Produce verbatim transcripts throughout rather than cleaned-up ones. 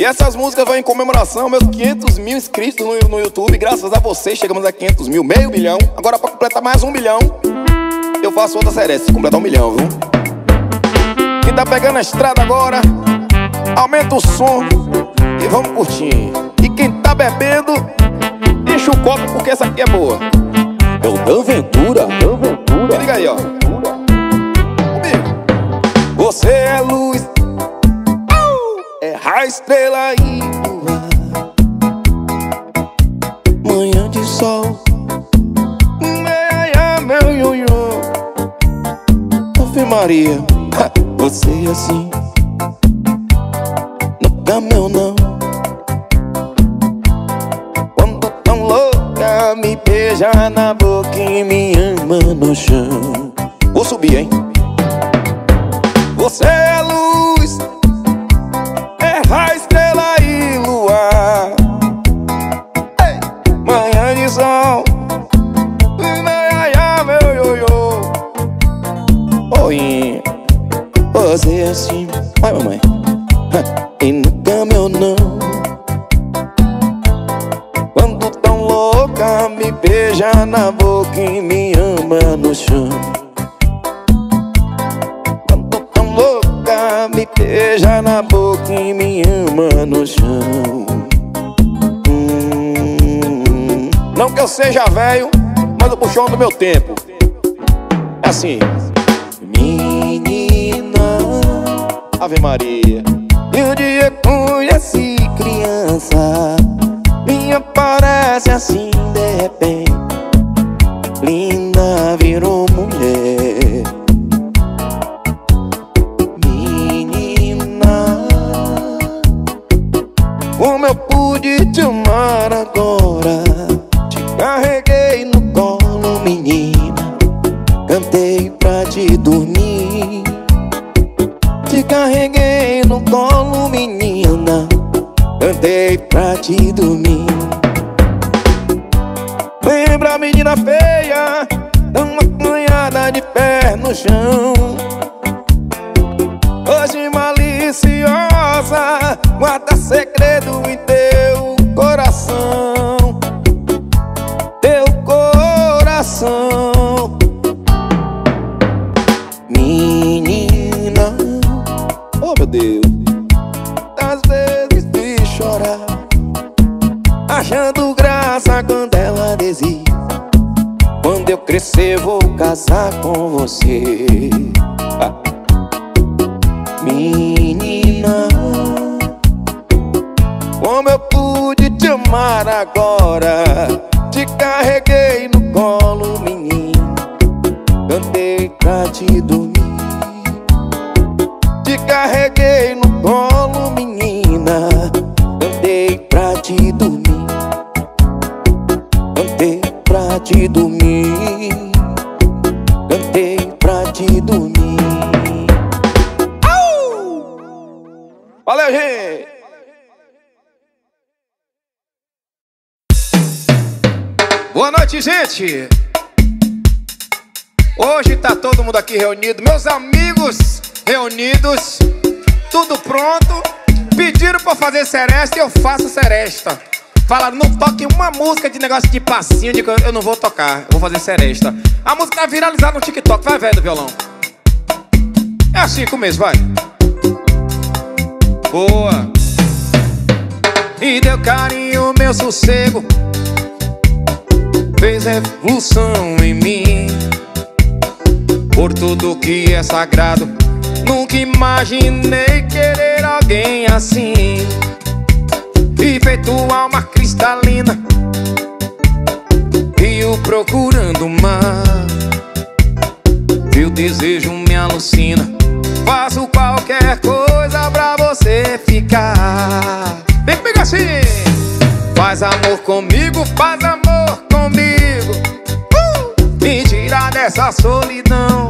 E essas músicas vão em comemoração meus quinhentos mil inscritos no, no YouTube. Graças a vocês chegamos a quinhentos mil, meio milhão. Agora pra completar mais um milhão eu faço outra seresta, completar um milhão, viu? Quem tá pegando a estrada agora, aumenta o som e vamos curtir. E quem tá bebendo, enche o copo porque essa aqui é boa. É o Dan Ventura, Dan Ventura. Liga aí, ó. Comigo. Você é luz, é a estrela e lua, manhã de sol, meia, meu ioiô. Ave Maria, você é assim, nunca meu não. Quando tão louca, me beija na boca e me ama no chão. Vou subir, hein? Você é luz, é a estrela e luar, ei, manhã de sol, meia, meu ioiô. Oi, você é assim, vai mamãe, e nunca meu não. Quando tão louca, me beija na boca e me ama no chão. Quando tão louca, me beija na boca e me ama no chão. hum, Não que eu seja velho, mas o puxão do meu tempo é assim. Menina, Ave Maria, e o dia conheci criança, minha parece assim de repente, linda virou mulher. Menina, como eu pude te amar agora? Te carreguei no colo, menina, cantei pra te dormir. Te carreguei no colo, menina, cantei pra te dormir. Lembra a menina feia, tão acanhada de pé no chão, hoje maliciosa, guarda segredo em teu coração. Teu coração. Menina, oh meu Deus, às vezes fiz chorar, achando graça quando ela dizia: quando eu crescer vou casar com você. ah. Menina, como eu pude te amar agora? Te carreguei no colo, menina, cantei pra te dormir. Te carreguei no colo, menina, cantei pra te dormir. Cantei pra te dormir. Cantei pra te dormir. Au! Valeu, gente! Boa noite, gente! Hoje tá todo mundo aqui reunido, meus amigos reunidos, tudo pronto. Pediram pra fazer seresta e eu faço seresta. Falaram, não toque uma música de negócio de passinho, de... eu não vou tocar, eu vou fazer seresta. A música tá viralizada no TikTok, vai velho do violão. É assim começo, vai. Boa. E deu carinho, meu sossego, fez revolução em mim. Por tudo que é sagrado, nunca imaginei querer alguém assim. E feito alma cristalina, rio procurando o mar. Teu desejo me alucina, faço qualquer coisa pra você ficar. Vem comigo assim. Faz amor comigo, faz amor comigo, uh! Me tira dessa solidão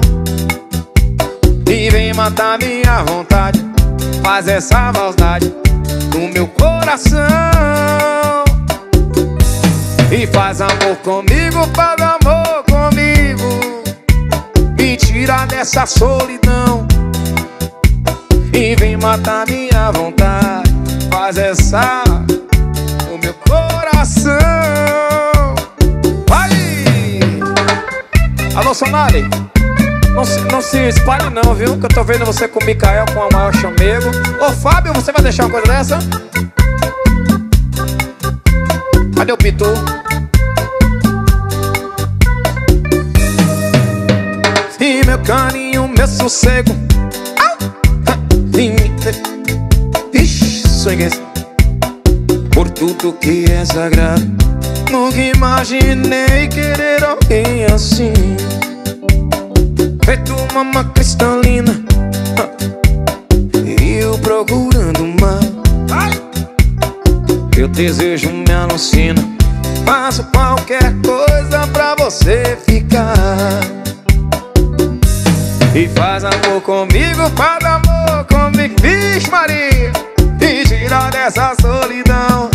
e vem matar minha vontade. Faz essa maldade no meu coração. E faz amor comigo, faz amor comigo, me tira dessa solidão e vem matar minha vontade. Faz essa passar no meu coração. Vai! Alô, Sonali, não se, não se espalhe não, viu? Que eu tô vendo você com o Micael, com o maior chamego. Ô, Fábio, você vai deixar uma coisa dessa? Cadê o Pitu? E meu carinho, meu sossego. Ixi, sonhei por tudo que é sagrado. Nunca imaginei querer alguém assim, feito uma cristalina, e eu procurando uma. Teu desejo me alucina, faço qualquer coisa pra você ficar. E faz amor comigo, faz amor comigo, vixe Maria, e tira dessa solidão.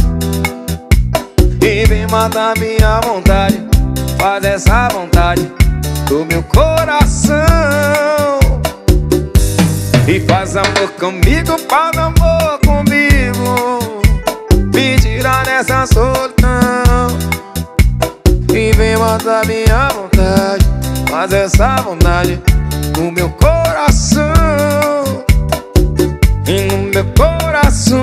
E vem matar minha vontade, faz essa vontade do meu coração. E faz amor comigo, faz amor comigo, me tira dessa solidão. E vem matar minha vontade, faz essa vontade no meu coração, e no meu coração.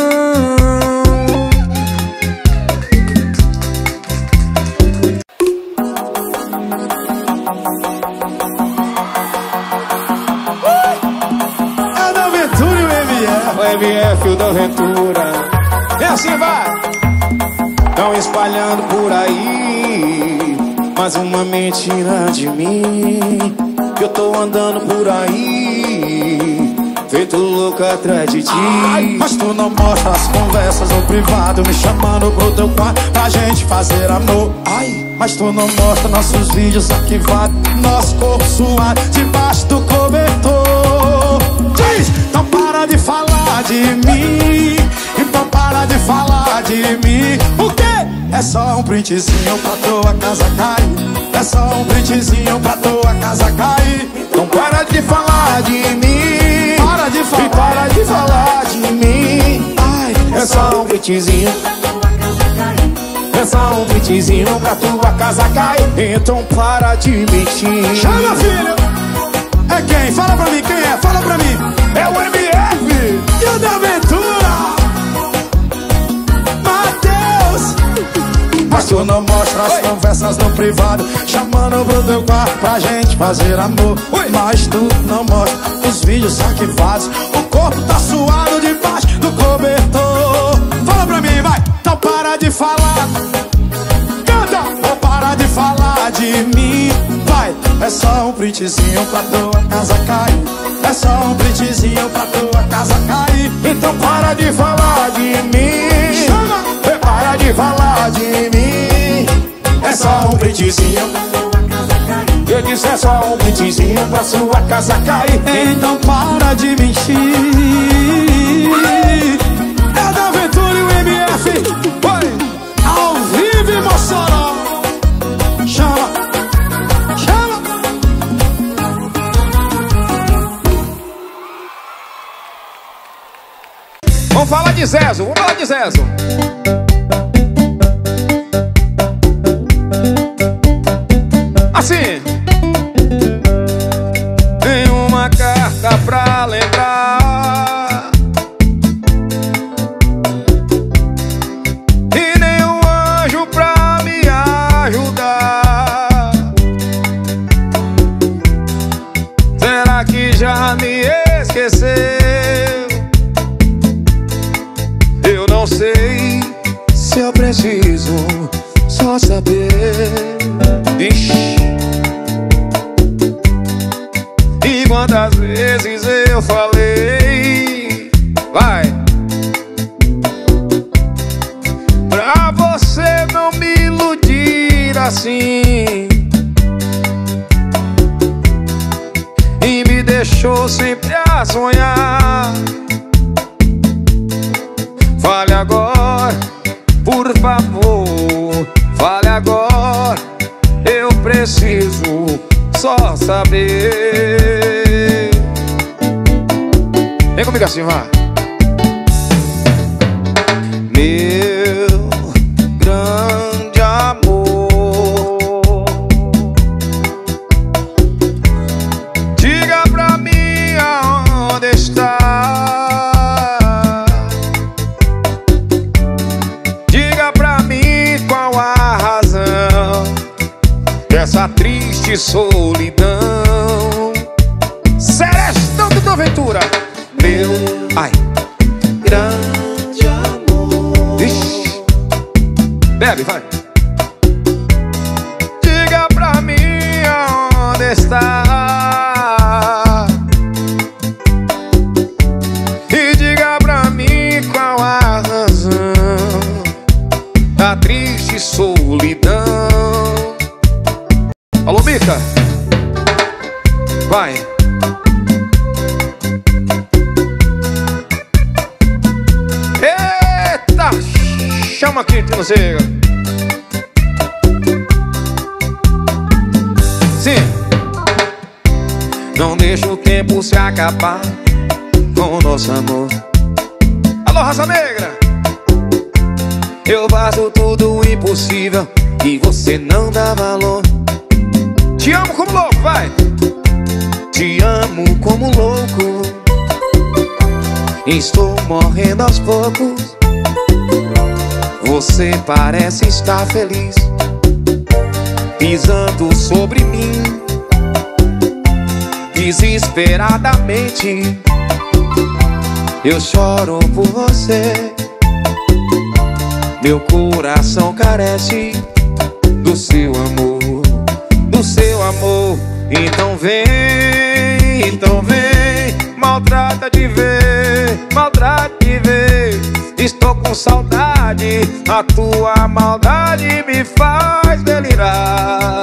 É da Aventura e o M F. O M F, o da Aventura. E assim vai. Tão espalhando por aí mais uma mentira de mim. Eu tô andando por aí feito louco atrás de ti. Ai, mas tu não mostra as conversas no privado, me chamando pro teu quarto pra gente fazer amor. Ai, mas tu não mostra nossos vídeos arquivados, nosso corpo suado debaixo do cobertor. Diz, então para de falar de mim, então para de falar de mim. O quê? É só um printzinho pra tua casa cair, é só um printzinho pra tua casa cair. Então para de falar de mim, para de falar, e para de falar de mim. Ai, é só um printzinho, é só um printzinho pra tua casa cair. Então para de mentir. Chama, filho! É quem? Fala pra mim, quem é? Fala pra mim! É o M F e o da Aventura! Matheus! Mas tu não mostra as Oi. conversas no privado, chamando pro teu quarto pra gente fazer amor. Oi. Mas tu não mostra os vídeos arquivados, o corpo tá suado debaixo do cobertor. Fala pra mim, vai! Então para de falar, canta! Ou para de falar de mim, vai! É só um printzinho pra tua casa cair, é só um printzinho pra tua casa cair. Então para de falar de mim, chama! Para de falar de mim. É só um printzinho, eu disse é só um printzinho pra sua casa cair. Então para de mentir. É da Aventura e o M F. Oi. Ao vivo em Mossoró. Chama, chama. Vamos falar de Zezo, vamos falar de Zezo. Assim, tem uma carta pra lembrar, e nem um anjo pra me ajudar. Será que já me esqueceu? Eu não sei se eu preciso só saber. Ixi. E quantas vezes eu falei, vai, pra você não me iludir assim, e me deixou sempre a sonhar. Fale agora, por favor, fale agora, eu preciso só saber. Vem comigo assim, vá. triste solidão. Serestão do Boaventura. Meu, ai, grande amor. Ixi. Bebe, vai. Diga pra mim onde está, e diga pra mim qual a razão da triste solidão. Alô, Mica. Vai. Eita, chama aqui, que não chega. Sim. Não deixa o tempo se acabar com o nosso amor. Alô, raça negra. Eu faço tudo o impossível e você não dá valor. Te amo como louco, vai. Te amo como louco. Estou morrendo aos poucos. Você parece estar feliz, pisando sobre mim desesperadamente. Eu choro por você. Meu coração carece do seu amor, do seu amor. Então vem, então vem, maltrata de ver, maltrata de ver. Estou com saudade, a tua maldade me faz delirar.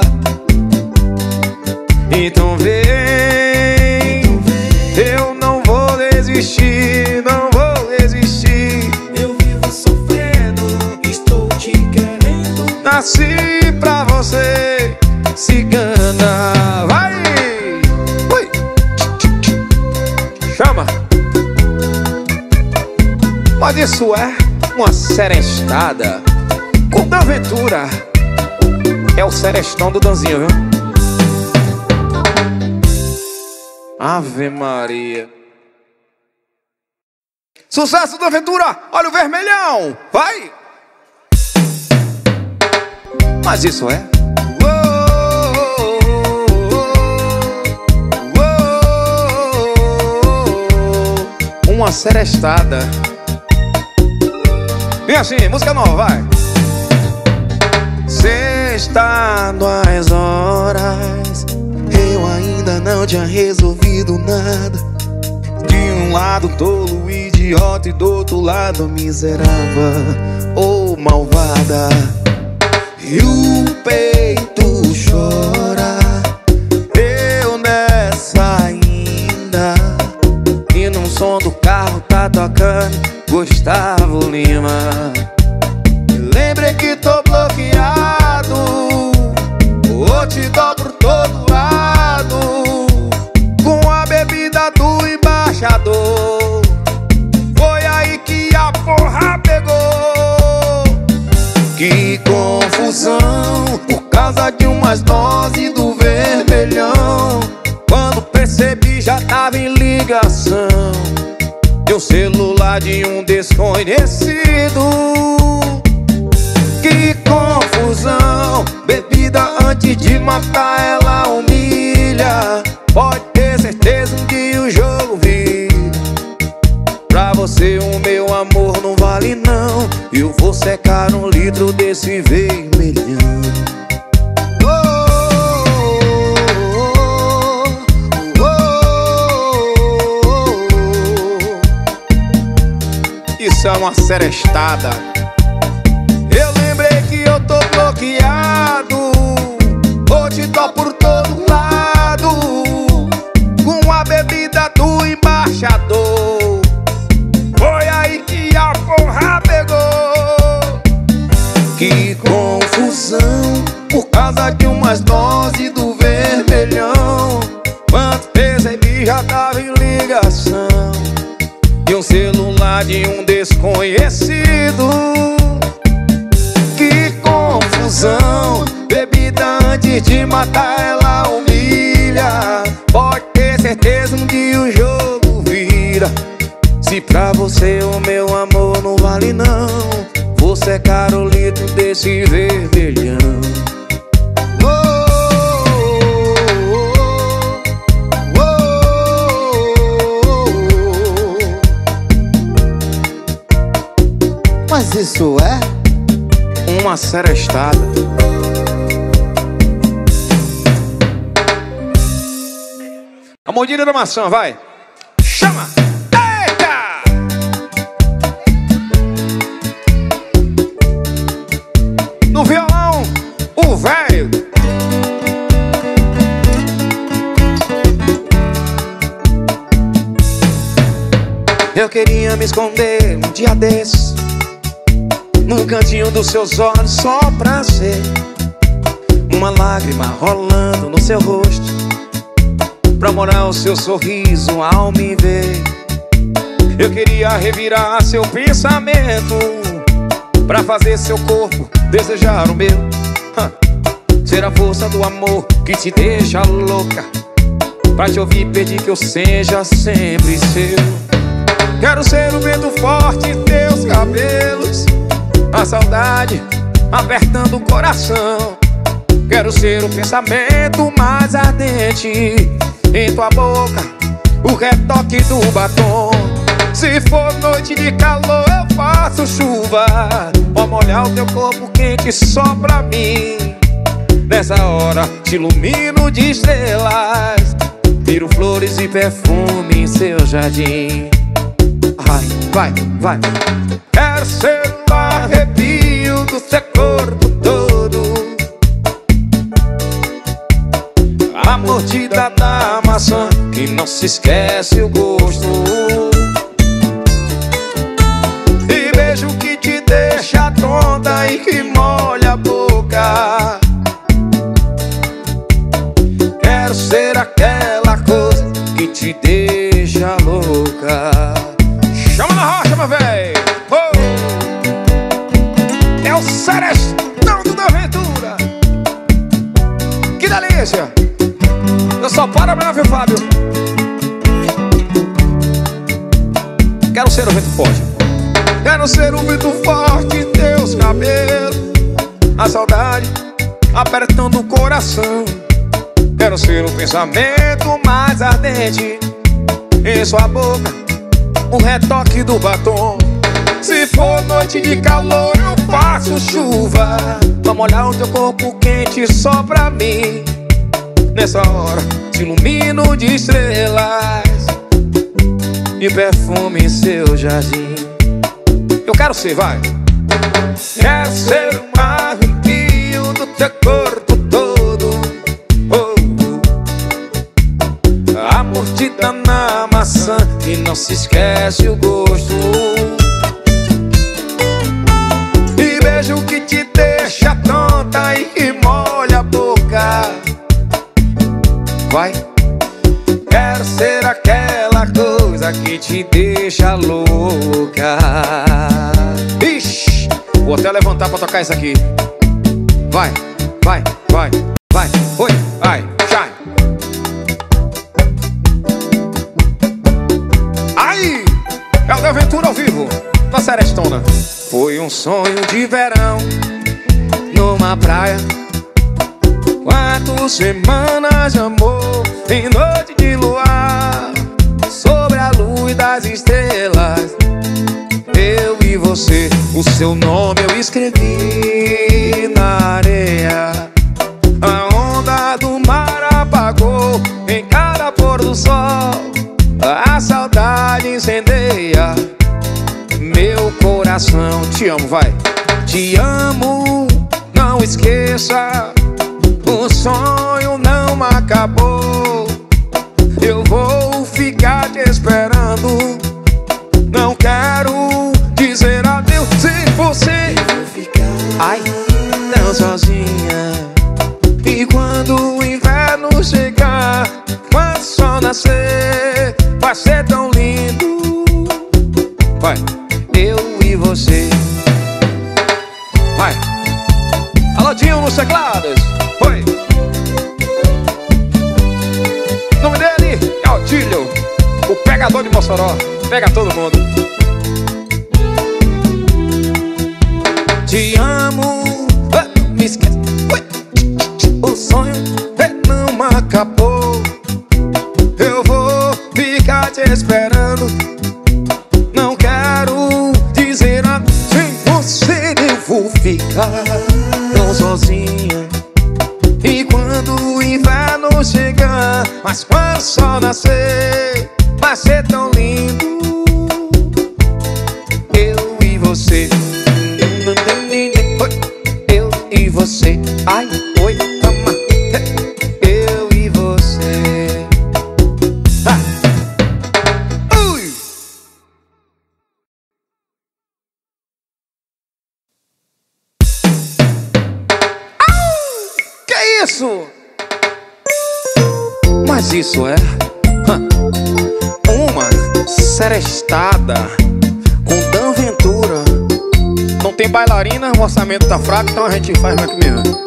Então vem, eu não vou desistir, não vou desistir. Eu vivo sofrendo, estou te querendo. Nasci pra você, cigana. Vai! Ui. Chama! Mas isso é uma serestada com Boaventura. É o serestão do Danzinho, viu? Ave Maria. Sucesso do Boaventura. Olha o vermelhão. Vai! Mas isso é uma serestada. Vem assim, música nova, vai. Sexta das horas, eu ainda não tinha resolvido nada. De um lado tolo, idiota, e do outro lado miserável ou malvada. E o peito chora, eu nessa ainda. E num som do carro tá tocando Gustavo Lima. Lembrei que tô bloqueado, ou te dou por todo lado, com a bebida do embaixador. Foi aí que a porra pegou. Que confusão, por causa de umas doses do vermelhão. Quando percebi já tava em ligação de um celular de um desconhecido. Que confusão, bebida antes de matar ela humilha. Pode ter certeza que o jogo vira. Pra você o meu amor não vale não. Eu vou secar um litro desse vermelhão. Isso é uma serestada. Eu lembrei que eu tô bloqueado, ou te dou por todo lado, com a bebida do embaixador. Foi aí que a porra pegou. Que confusão, por causa de umas doses do vermelhão. Quando percebi já tava em ligação de um celular de um desconhecido. Que confusão, bebida antes de matar ela humilha. Pode ter certeza um dia o jogo vira. Se pra você o meu amor não vale não, vou secar o litro desse vermelhão. Oh, oh, oh, Mas isso é uma serestada. A mordida da maçã, vai. Chama! Eita! No violão, o velho. Eu queria me esconder um dia desses, num cantinho dos seus olhos, só pra ser uma lágrima rolando no seu rosto, pra morar o seu sorriso ao me ver. Eu queria revirar seu pensamento, pra fazer seu corpo desejar o meu. Ser a força do amor que te deixa louca, pra te ouvir pedir que eu seja sempre seu. Quero ser o vento forte em teus cabelos, a saudade apertando o coração. Quero ser o pensamento mais ardente em tua boca, o retoque do batom. Se for noite de calor eu faço chuva, pra molhar o teu corpo quente só pra mim. Nessa hora te ilumino de estrelas, viro flores e perfume em seu jardim. Ai, vai, vai. Quero ser o arrepio do teu corpo todo, a mordida da maçã que não se esquece o gosto, e beijo que te deixa tonta e que molha a boca. Quero ser aquela coisa que te deixa louca. Chama na rocha, meu véi! Oh! É o serestão da aventura. Que delícia! Eu só paro pra ver, Fábio. Quero ser o vento forte. Quero ser o vento forte em teus cabelos, a saudade apertando o coração. Quero ser o pensamento mais ardente em sua boca, o retoque do batom. Se for noite de calor eu faço chuva, pra molhar o teu corpo quente só pra mim. Nessa hora te ilumino de estrelas e perfume em seu jardim. Eu quero ser, vai. Quero ser um arrepio do teu corpo todo, oh, oh. A mordida na maçã que não se esquece o gosto, e beijo que te deixa tonta e que molha a boca. Vai. Quero ser aquela coisa que te deixa louca. Ixi, vou até levantar pra tocar isso aqui. Vai, vai, vai, vai. Oi, vai, sai. Aí, é o da aventura ao vivo na Serestona. Foi um sonho de verão numa praia, quatro semanas de amor em noite de luar, sobre a luz das estrelas, eu e você. O seu nome eu escrevi na areia, a onda do mar apagou em cada pôr do sol, a saudade incendeia meu coração. Te amo, vai. Te amo, não esqueça, o sonho não acabou. Eu vou ficar te esperando, não quero dizer adeus sem você. Eu vou ficar, ai, não sozinha. E quando o inverno chegar, quando o sol nascer, vai ser tão lindo. Vai, eu e você. Vai. Alô, Dinho nos teclados. Oi. O nome dele é Otílio, o pegador de Mossoró. Pega todo mundo. Te amo, me esquece. O sonho não acabou. Eu vou ficar te esperando, não quero dizer assim tão sozinha. E quando o inverno chegar, mas quando o sol nascer, vai ser tão lindo. Eu e você, eu e você, ai, oi, ama. Eu e você. Ah. Ui. Que isso? Mas isso é uma serestada com Dan Ventura. Não tem bailarina, o orçamento tá fraco, então a gente faz aqui mesmo.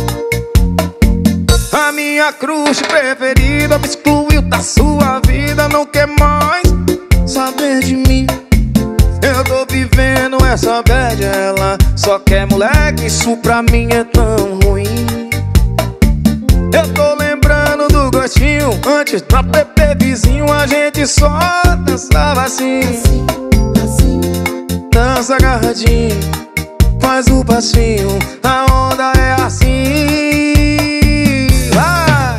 A minha cruz preferida me excluiu da sua vida, não quer mais saber de mim. Eu tô vivendo essa bad, ela só quer moleque, isso pra mim é tão ruim. Eu tô lembrando do gostinho, antes da P P vizinho a gente só dançava assim, assim, assim. Dança agarradinho, faz o passinho, a onda é assim. Vai!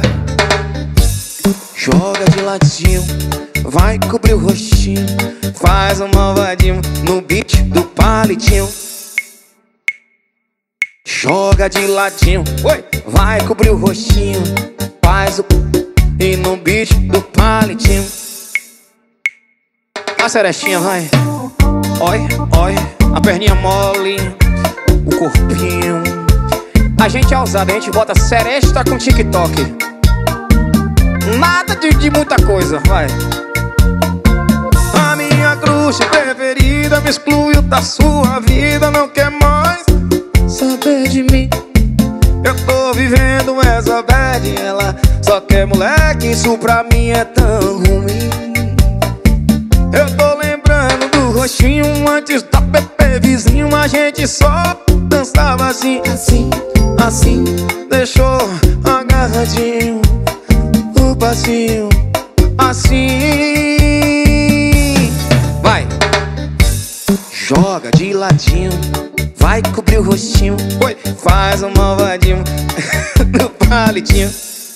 Joga de ladinho, vai cobrir o rostinho, faz um malvadinho no beat do palitinho. Joga de ladinho, oi, vai cobrir o rostinho, faz o e no beat do palitinho. A serestinha vai, oi, oi, a perninha mole, o corpinho. A gente é ousado, a gente bota seresta com TikTok. Nada de, de muita coisa, vai. A minha cruz preferida me excluiu da sua vida, não quer mais saber de mim. Eu tô vivendo essa bad, ela só quer moleque, isso pra mim é tão ruim. Eu tô lembrando do rostinho, antes da P P vizinho a gente só dançava assim, assim, assim. Deixou agarradinho o passinho, assim. Vai! Joga de ladinho, vai cobrir o rostinho, oi, faz um malvadinho no palitinho.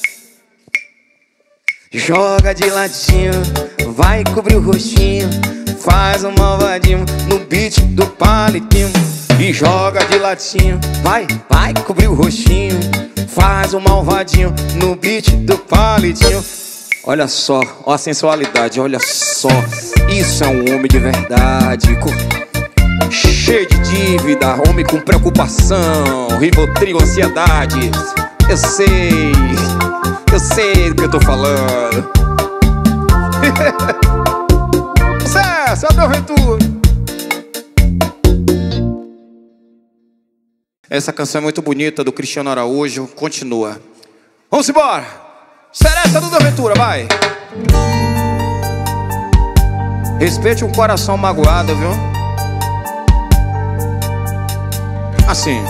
Joga de ladinho, vai cobrir o rostinho, faz um malvadinho no beat do palitinho. E joga de ladinho, vai, vai cobrir o rostinho, faz um malvadinho no beat do palitinho. Olha só, ó a sensualidade, olha só. Isso é um homem de verdade, cheio de dívida, homem com preocupação, Rivotril, ansiedade. Eu sei, eu sei do que eu tô falando. Sucesso, é o Ventura. Essa canção é muito bonita, do Cristiano Araújo. Continua. Vamos embora. Seresta do Ventura, vai. Respeite um coração magoado, viu? Assim.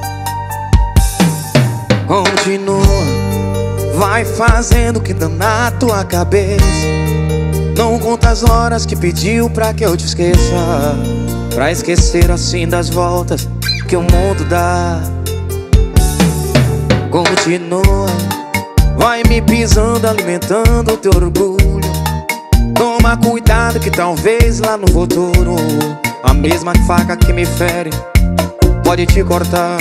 Continua, vai fazendo o que dá na tua cabeça. Não conta as horas que pediu pra que eu te esqueça, pra esquecer assim das voltas que o mundo dá. Continua, vai me pisando, alimentando o teu orgulho. Toma cuidado que talvez lá no futuro a mesma faca que me fere pode te cortar.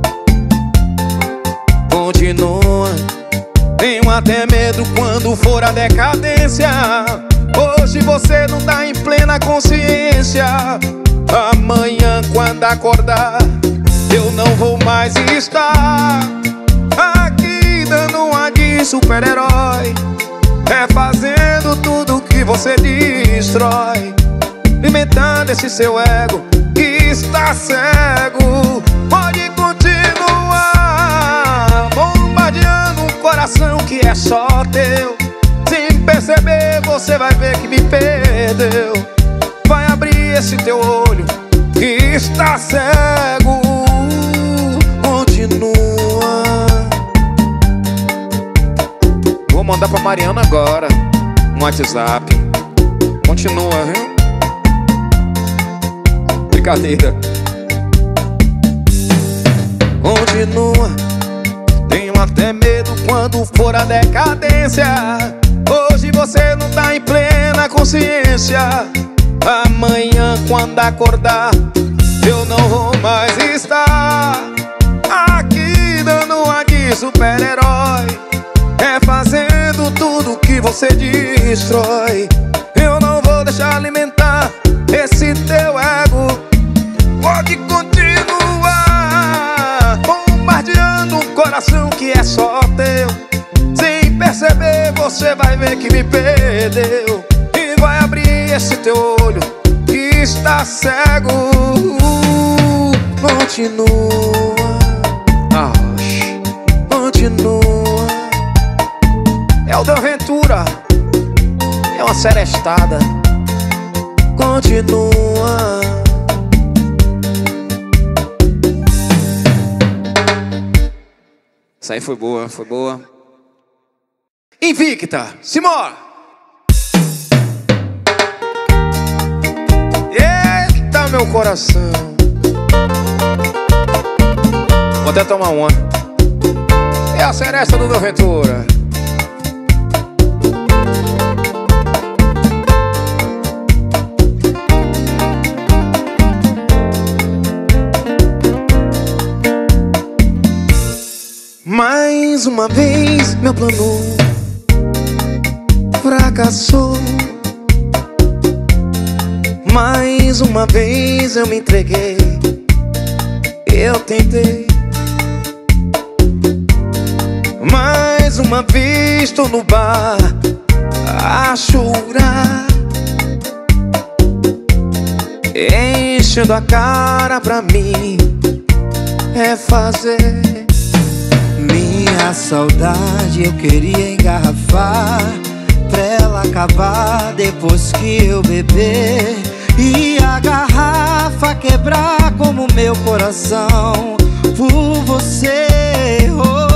Continua, tenho até medo quando for a decadência. Hoje você não tá em plena consciência. Amanhã quando acordar eu não vou mais estar aqui dando uma de super-herói, refazendo tudo que você destrói, alimentando esse seu ego que está cego. Pode continuar bombardeando um coração que é só teu. Sem perceber você vai ver que me perdeu. Vai abrir esse teu olho que está cego. Continua. Vou mandar pra Mariana agora um WhatsApp. Continua, viu? Brincadeira. continua. Tenho até medo quando for a decadência. Hoje você não tá em plena consciência. Amanhã quando acordar, eu não vou mais estar aqui dando uma de super-herói, refazendo tudo que você destrói. Eu não vou deixar alimentar esse teu ego. Pode continuar bombardeando um coração que é só teu. Sem perceber você vai ver que me perdeu. E vai abrir esse teu olho que está cego. Continua, ah, continua. É o Del Ventura, é uma serestada. Continua. Essa aí foi boa, foi boa. Invicta, Simora. Eita, meu coração. Vou até tomar uma. É a seresta do Del Ventura. Mais uma vez meu plano fracassou. Mais uma vez eu me entreguei. Eu tentei. Mais uma vez tô no bar a chorar, enchendo a cara pra mim é fazer. Minha saudade eu queria engarrafar pra ela acabar depois que eu beber, e a garrafa quebrar como meu coração por você errou.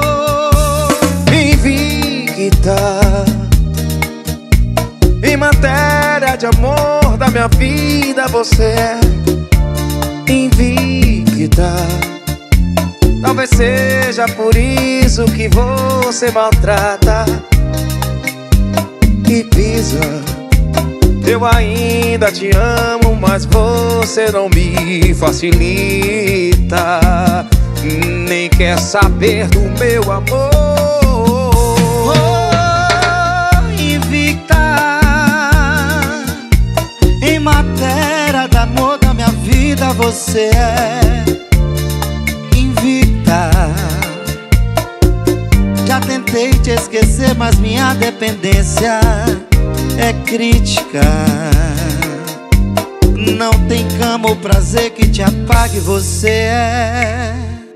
Invicta, em matéria de amor da minha vida você é invicta. Talvez seja por isso que você maltrata e pisa. Eu ainda te amo, mas você não me facilita, nem quer saber do meu amor. Oh, invicta, em matéria de amor da minha vida você é invicta. Já tentei te esquecer, mas minha dependência é crítica. Não tem cama ou prazer que te apague, você é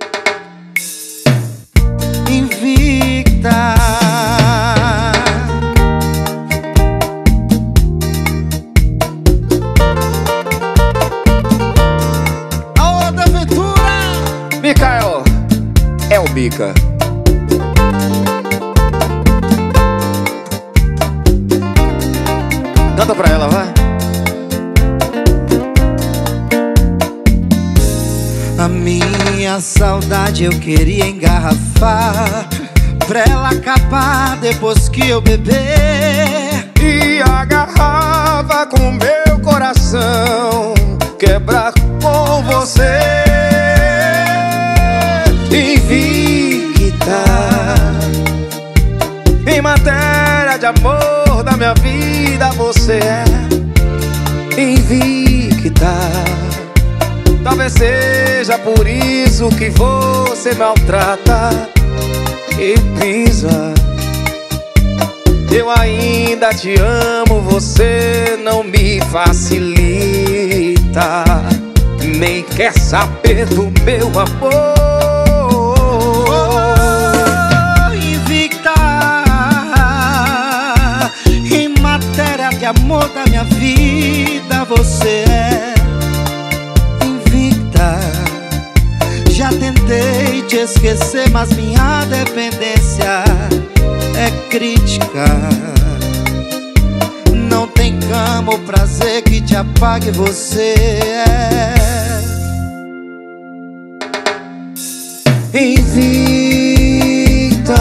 invicta. A outra aventura, Micael, é o Bica. Canta pra ela, vai. A minha saudade eu queria engarrafar pra ela acabar depois que eu beber, E a garrafa com meu coração quebrar com você. Invicta, em matéria de amor da minha vida você é invicta. Talvez seja por isso que você maltrata e pisa. Eu ainda te amo, você não me facilita, nem quer saber do meu amor. oh, invicta, em matéria de amor da minha vida você é invicta. Já tentei te esquecer, mas minha dependência é crítica. Não tem cama ou prazer que te apague, você é invicta.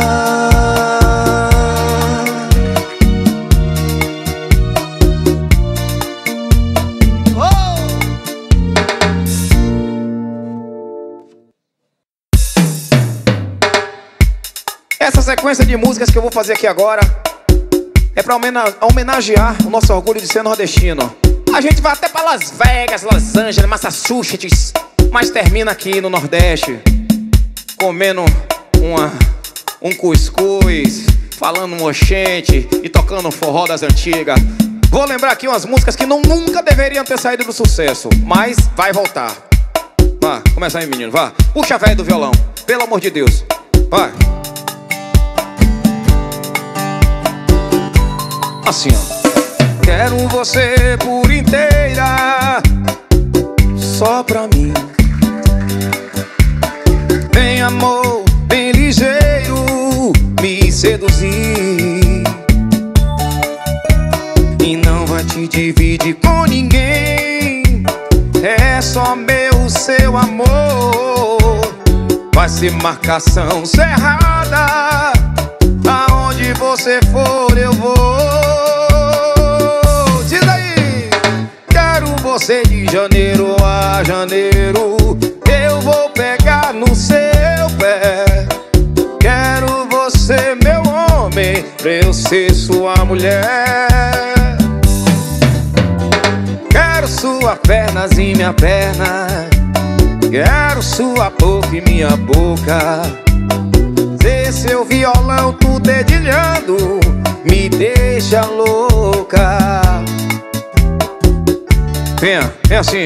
Essa sequência de músicas que eu vou fazer aqui agora é pra homena- homenagear o nosso orgulho de ser nordestino. A gente vai até pra Las Vegas, Los Angeles, Massachusetts, mas termina aqui no Nordeste, comendo uma, um cuscuz, falando um oxente e tocando um forró das antigas. Vou lembrar aqui umas músicas que não, nunca deveriam ter saído do sucesso, mas vai voltar. Vá, começa aí, menino, vá. Puxa a véia do violão, pelo amor de Deus. Vai. Assim, ó. Quero você por inteira, só pra mim. Vem amor, bem ligeiro, me seduzir. E não vai te dividir com ninguém, é só meu, seu amor. Vai ser marcação cerrada, aonde você for eu vou. Diz aí! Quero você de janeiro a janeiro, eu vou pegar no seu pé. Quero você, meu homem, pra eu ser sua mulher. Quero sua pernas e minha perna, quero sua boca e minha boca. Ver seu violão tu dedilhando me deixa louca. Venha, vem assim.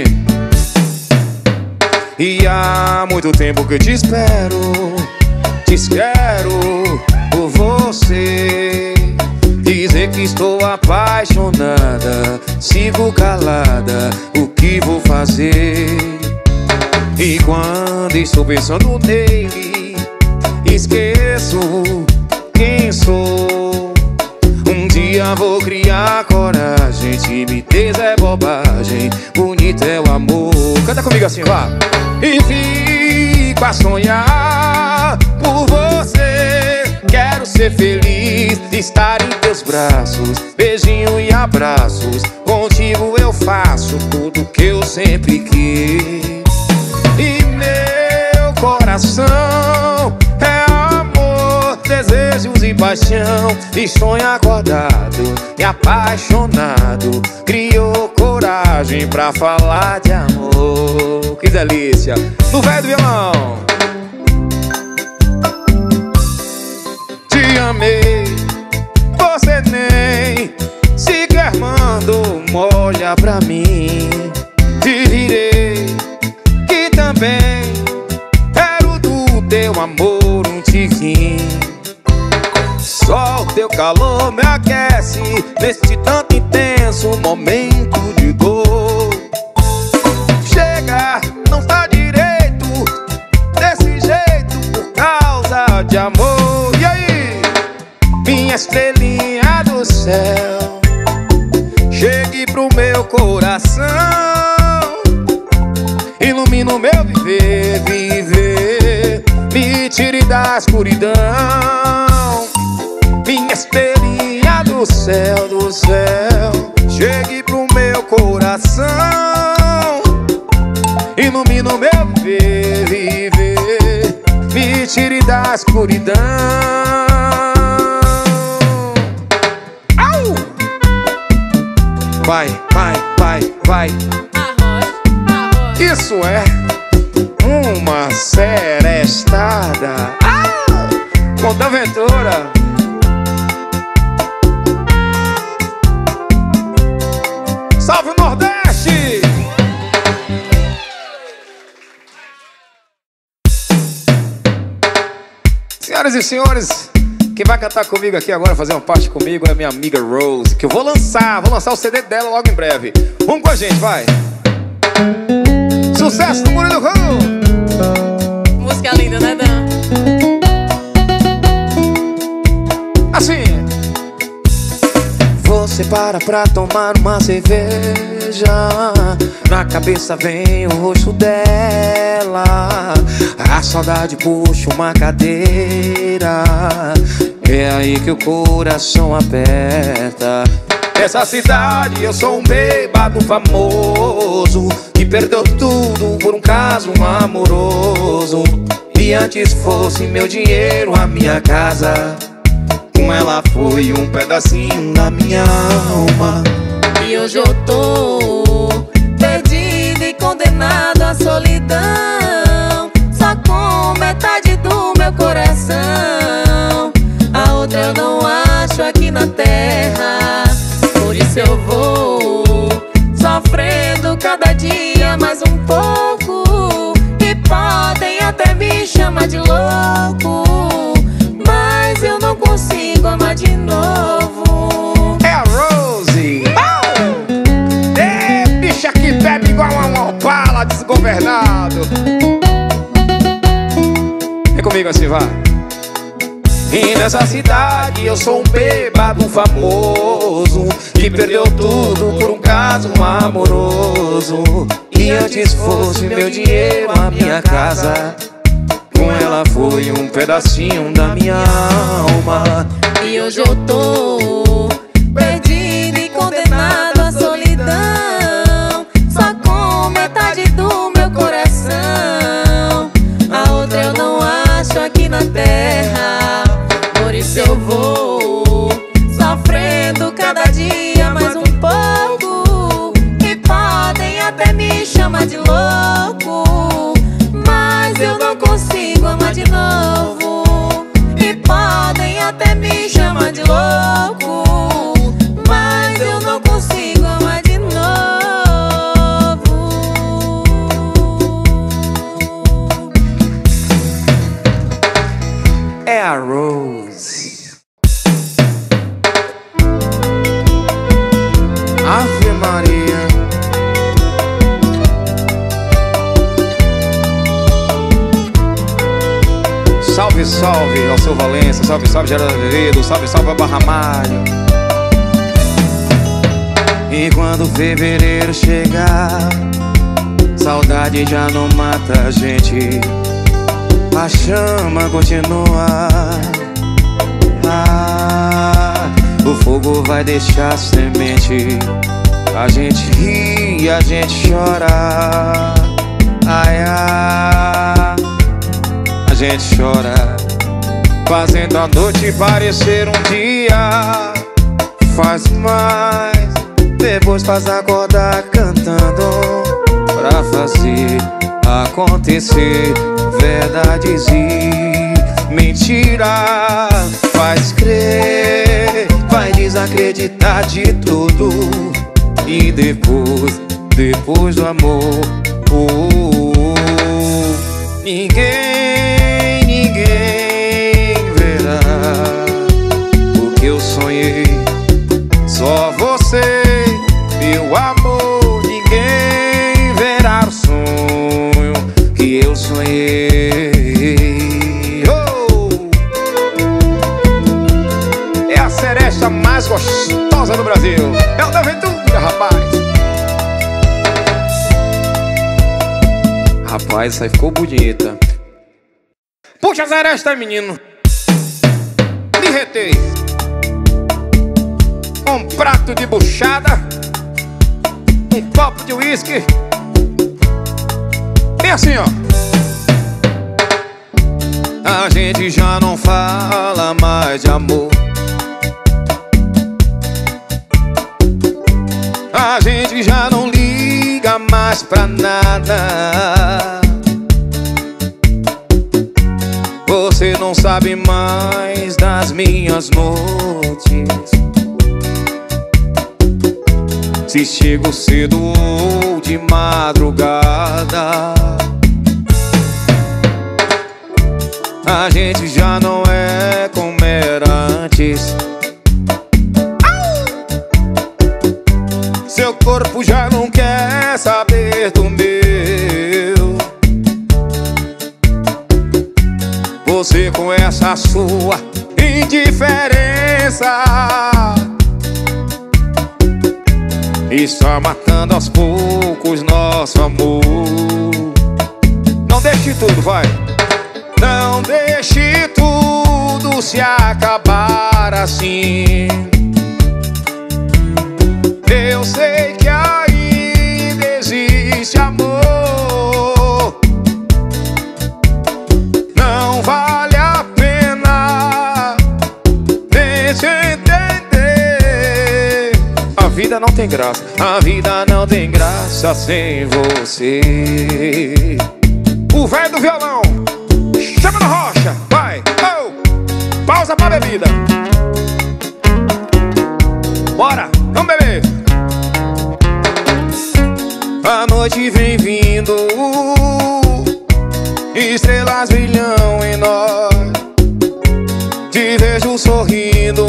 E há muito tempo que eu te espero, te quero por você. Dizer que estou apaixonada, sigo calada, o que vou fazer? E quando estou pensando nele, esqueço quem sou. Um dia vou criar coragem, timidez é bobagem, bonito é o amor. Canta comigo assim, vá. E fico a sonhar por você. Quero ser feliz, estar em teus braços, beijinho e abraços. Contigo eu faço tudo que eu sempre quis. E meu coração é amor, desejos e paixão. E sonho acordado e apaixonado, criou coragem pra falar de amor. Que delícia! No velho do violão. Te amei, você nem sequer mandou uma olha pra mim. Te virei, que também quero do teu amor um tiquinho. Só o teu calor me aquece neste tanto intenso momento de dor. Chega, não tá direito desse jeito por causa de amor. E aí, minha estrelinha do céu, chegue pro meu coração, ilumina o meu viver, viver, me tire da escuridão. Minha estrelinha do céu, do céu, chegue pro meu coração, ilumina o meu viver, viver, me tire da escuridão. Au! Vai, vai, vai, vai. Arroz, arroz. Isso é uma serestada. Ah! Conta aventura. Salve o Nordeste! Senhoras e senhores, quem vai cantar comigo aqui agora, fazer uma parte comigo, é minha amiga Rose, que eu vou lançar, vou lançar o C D dela logo em breve. Vamos com a gente, vai! Sucesso do Murilo Rão! Música linda, né, Dan? Assim. você para pra tomar uma cerveja, na cabeça vem o rosto dela, a saudade puxa uma cadeira, é aí que o coração aperta. Nessa cidade eu sou um bêbado famoso que perdeu tudo por um caso amoroso. E antes fosse meu dinheiro, a minha casa, com ela foi um pedacinho da minha alma. E hoje eu tô perdido e condenado à solidão, só com metade do meu coração. A outra eu não acho aqui na terra, por isso eu vou sofrendo cada dia mais um pouco. E podem até me chamar de louco, mas eu não consigo amar de novo. É a Rose. Oh! É, bicha que bebe igual uma opala desgovernado. Vem comigo assim, vai. E nessa cidade eu sou um bêbado famoso que perdeu tudo por um caso amoroso. E antes fosse meu dinheiro, a minha casa, com ela foi um pedacinho da minha alma. E hoje eu tô perdido e condenado à solidão, só com metade do meu coração. A outra eu não acho aqui na terra, por isso eu vou sofrendo cada dia mais um pouco. E podem até me chamar de louco, mas eu não consigo amar de novo. E podem até me chamar de louco, mas eu não consigo amar de novo. É a Rose. Ave Maria. Salve, salve ao seu Valença, salve, salve Geraldo Azevedo, salve, salve ao Barra Mário. E quando fevereiro chegar, saudade já não mata a gente, a chama continua. Ah, o fogo vai deixar semente, a gente ri, a gente chora. Ai, ai, a gente chora, fazendo a noite parecer um dia. Faz mais, depois faz acordar cantando, pra fazer acontecer verdades e mentira. Faz crer, vai desacreditar de tudo, e depois, depois do amor, oh, oh, oh, ninguém, ninguém verá o que eu sonhei. Só você, meu amor, ninguém verá o sonho que eu sonhei. Oh! É a seresta mais gostosa do Brasil, é o da Aventura, rapaz. Rapaz, essa aí ficou bonita. Puxa a seresta, menino. Me retei. Um prato de buchada, um copo de uísque, e assim, ó. A gente já não fala mais de amor, a gente já não liga mais pra nada. Você não sabe mais das minhas noites, se chego cedo ou de madrugada. A gente já não é como era antes. Seu corpo já não quer saber do meu. Você com essa sua indiferença está matando aos poucos nosso amor. Não deixe tudo, vai. Não deixe tudo se acabar assim. Eu sei que ainda existe amor. Não vale a pena nem se entender. A vida não tem graça, a vida não tem graça sem você. O velho do violão, chama na rocha, vai, oh. Pausa pra bebida. Bora, vamos beber. A noite vem vindo, estrelas brilham em nós. Te vejo sorrindo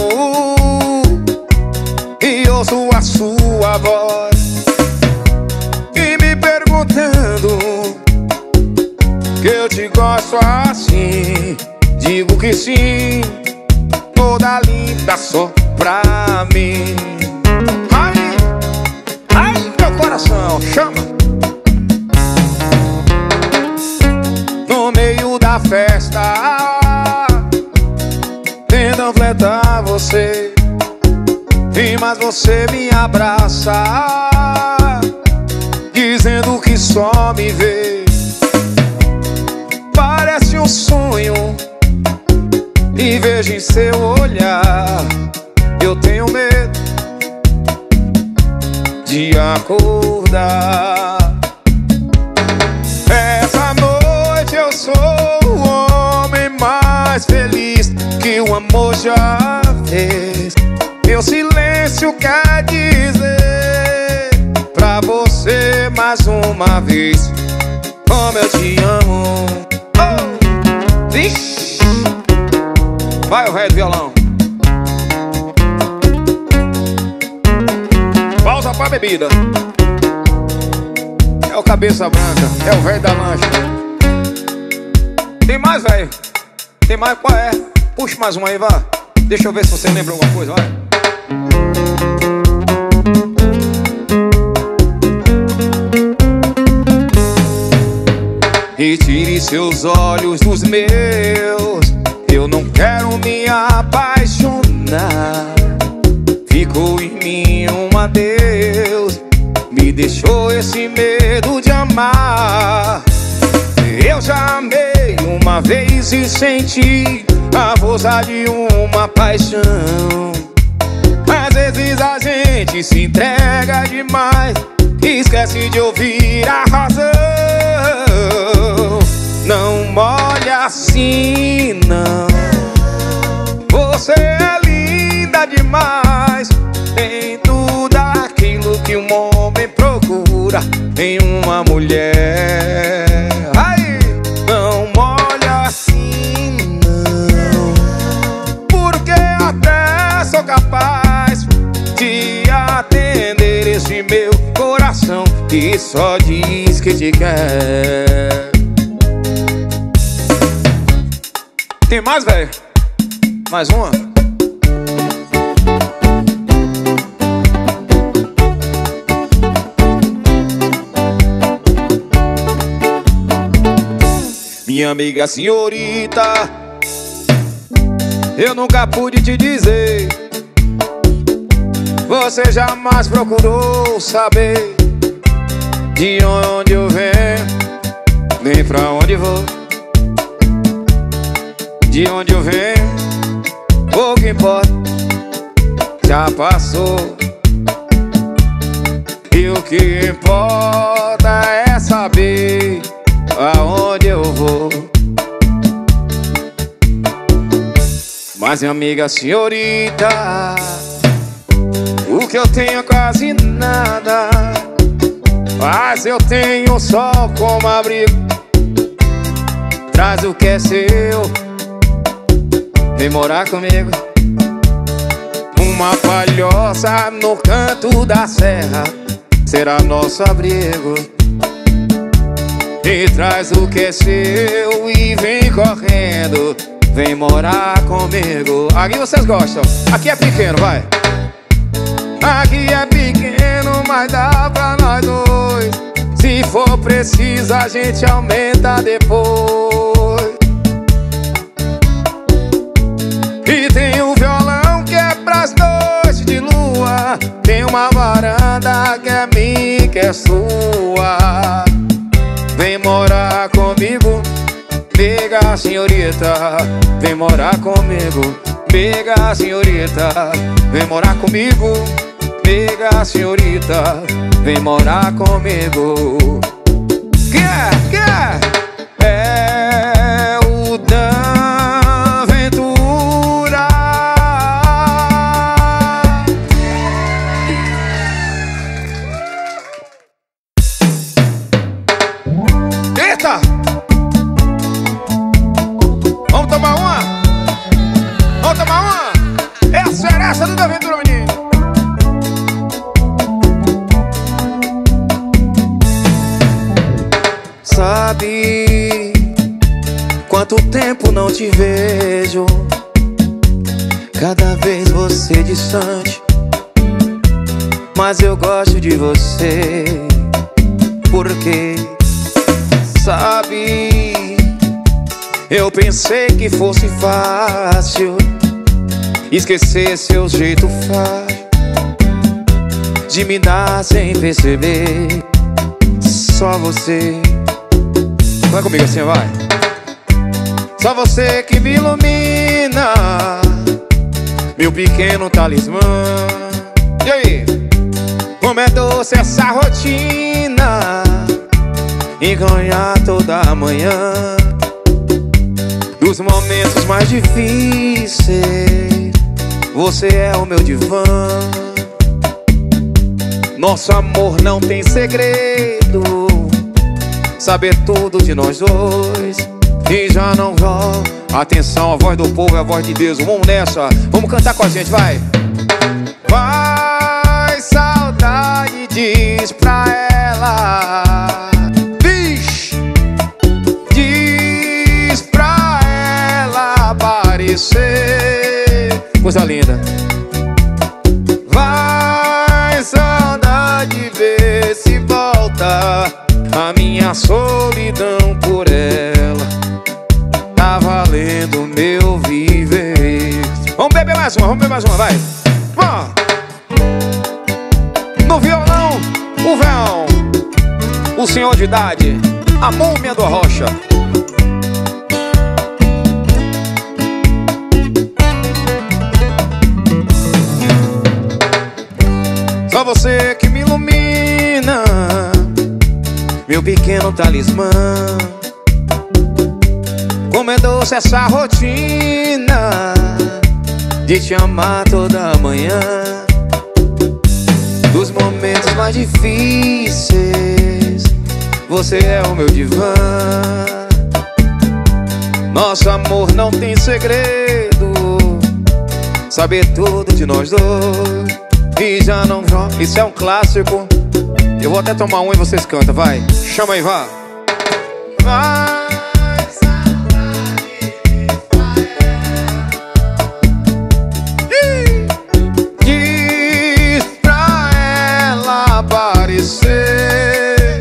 e ouço a sua voz, e me perguntando que eu te gosto assim. Digo que sim, toda linda só pra mim. Ai, ai, meu coração, chama. No meio da festa, tentam fletar você, e mas você me abraça, dizendo que só me vê. Parece um sonho, e vejo em seu olhar. Eu tenho medo de acordar. Essa noite eu sou o homem mais feliz que o amor já fez. Meu silêncio quer dizer pra você mais uma vez como eu te amo. Oh, vixe. Vai o velho do violão. Pausa pra bebida. É o cabeça branca, é o velho da lancha. Tem mais, velho? Tem mais? Qual é? Puxa mais uma aí, vá. Deixa eu ver se você lembra alguma coisa, vai. Retire seus olhos dos meus, eu não quero me apaixonar. Ficou em mim um adeus, me deixou esse medo de amar. Eu já amei uma vez e senti a força de uma paixão. Às vezes a gente se entrega demais e esquece de ouvir a razão. Não molhe assim, não. Você é linda demais, tem tudo aquilo que um homem procura em uma mulher. Ai, não molhe assim, não, porque até sou capaz de atender esse meu coração que só diz que te quer. Tem mais, velho? Mais uma? Minha amiga senhorita, eu nunca pude te dizer. Você jamais procurou saber de onde eu venho, nem pra onde vou. De onde eu venho, pouco importa, já passou. E o que importa é saber aonde eu vou. Mas minha amiga senhorita, o que eu tenho é quase nada, mas eu tenho só como abrigo. Traz o que é seu, vem morar comigo. Uma palhoça no canto da serra será nosso abrigo. E traz o que é seu e vem correndo, vem morar comigo. Aqui vocês gostam, aqui é pequeno, vai. Aqui é pequeno, mas vai dar pra nós dois. Se for preciso a gente aumenta depois. E tem um violão que é pras noites de lua. Tem uma varanda que é minha, que é sua. Vem morar comigo, nega senhorita. Vem morar comigo, nega senhorita. Vem morar comigo, nega senhorita. Vem morar comigo. Que é, que é? É o Dan Ventura. Eita! Vamos tomar uma? Vamos tomar uma? Essa é essa do Dan Ventura, menino. Sabe quanto tempo não te vejo? Cada vez você distante, mas eu gosto de você. Porque, sabe, eu pensei que fosse fácil esquecer seu jeito fácil de me dar sem perceber. Só você. Vai comigo assim, vai. Só você que me ilumina, meu pequeno talismã. E aí? Como é doce essa rotina e ganhar toda manhã. Dos momentos mais difíceis, você é o meu divã. Nosso amor não tem segredo, saber tudo de nós dois e já não volta. Atenção, a voz do povo é a voz de Deus. Vamos nessa, vamos cantar com a gente, vai. Vai, saudade, diz pra ela. Vixe, diz pra ela aparecer. Coisa linda. Vai, saudade, vê se volta. A minha solidão por ela tá valendo meu viver. Vamos beber mais uma, vamos beber mais uma, vai. Vamos. No violão, o véu, o senhor de idade, a múmia do Arrocha. Só você que me ilumina, meu pequeno talismã. Como é doce essa rotina de te amar toda manhã. Dos momentos mais difíceis, você é o meu divã. Nosso amor não tem segredo, saber tudo de nós dois e já não joga. Isso é um clássico. Eu vou até tomar um e vocês cantam, vai. Chama aí, vá. Vai. Diz pra ela aparecer.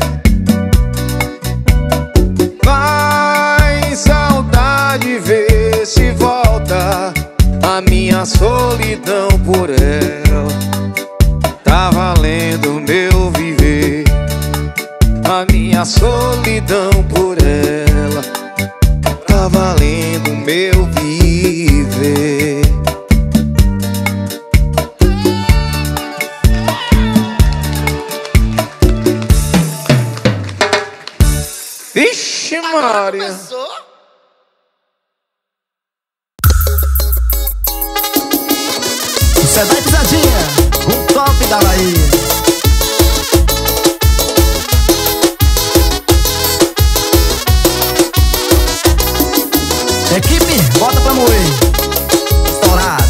Vai, saudade, vê se volta. A minha solidão por ela tá valendo meu viver. A minha solidão por ela tá valendo meu viver. Vixe Maria. Isso é da pisadinha, o top da Bahia. Equipe, bota pra moer. Estourado.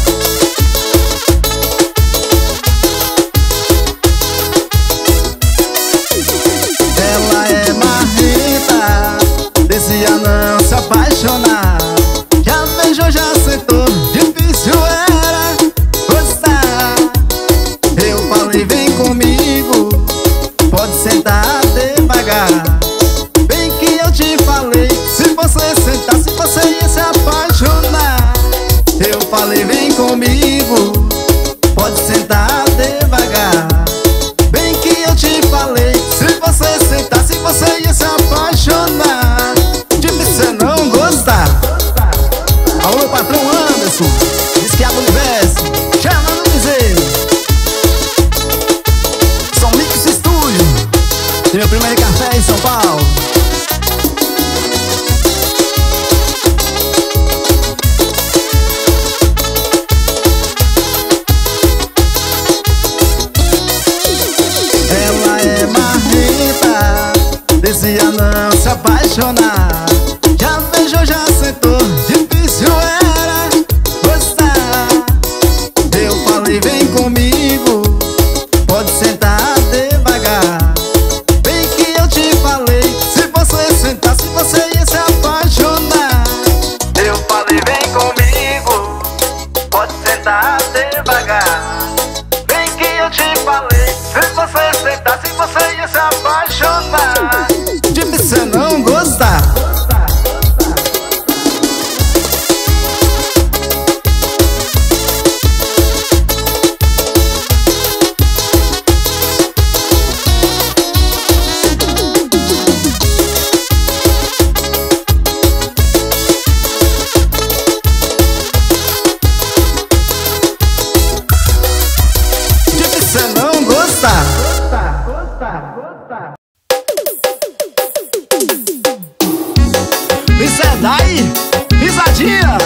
Ela é marreta, descia não se apaixonar. Já beijou, já aceitou, difícil era gostar. Eu falei, vem comigo, dizia não se apaixonar. Já beijou, já sentou, difícil era gostar. Eu falei, vem comigo, pode sentar devagar. Bem que eu te falei, se você sentasse você ia se apaixonar. Eu falei, vem comigo, pode sentar devagar. Bem que eu te falei, se você sentasse você ia se apaixonar. Difícil não gostar. Isso é daí, risadinha.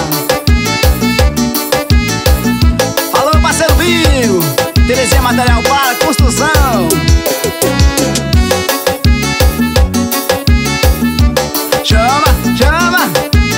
Falou, meu parceiro Binho, Terezinha Material para Construção. Chama, chama.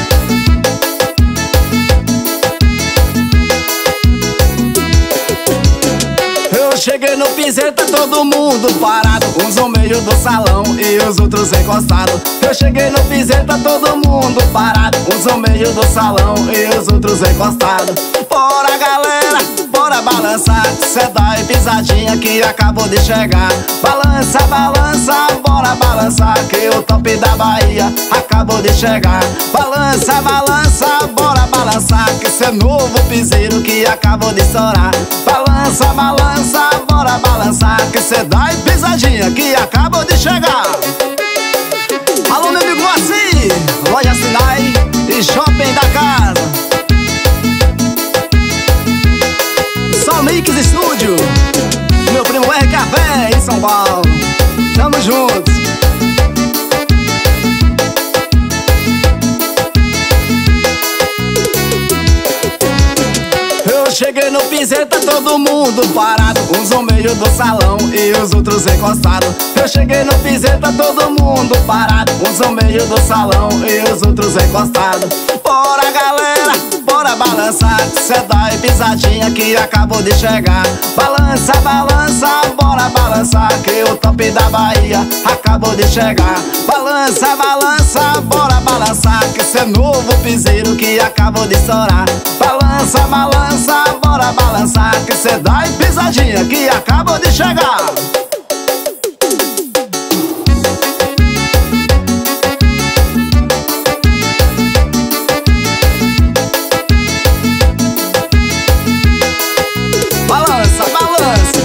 Eu cheguei no piseiro, tá todo mundo parado. Uns no meio do salão e os outros encostados. Eu cheguei no piseiro, tá todo mundo parado. Uns no meio do salão e os outros encostados. Bora galera, bora balançar. Cê dá e pisadinha que acabou de chegar. Balança, balança, bora balançar, que o top da Bahia acabou de chegar. Balança, balança, bora balançar, que cê é novo piseiro que acabou de estourar. Balança, balança, bora balançar, que cê dá e pisadinha que acabou de chegar. Alô, meu amigo assim, Loja Sinai e Shopping da Casa. Só Mix Estúdio, meu primo R Café em São Paulo. Tamo juntos. Eu cheguei no piseiro, tá todo mundo parado. Uns no meio do salão e os outros encostados. Eu cheguei no piseiro, tá todo mundo parado. Uns no meio do salão e os outros encostados. Bora galera, bora balançar, cê dá e pisadinha que acabou de chegar. Balança, balança, bora balançar, que o top da Bahia acabou de chegar. Balança, balança, bora balançar, que cê é novo piseiro que acabou de estourar. Balança, balança, bora balançar, que cê dá e pisadinha que acabou de chegar. Balança, balança.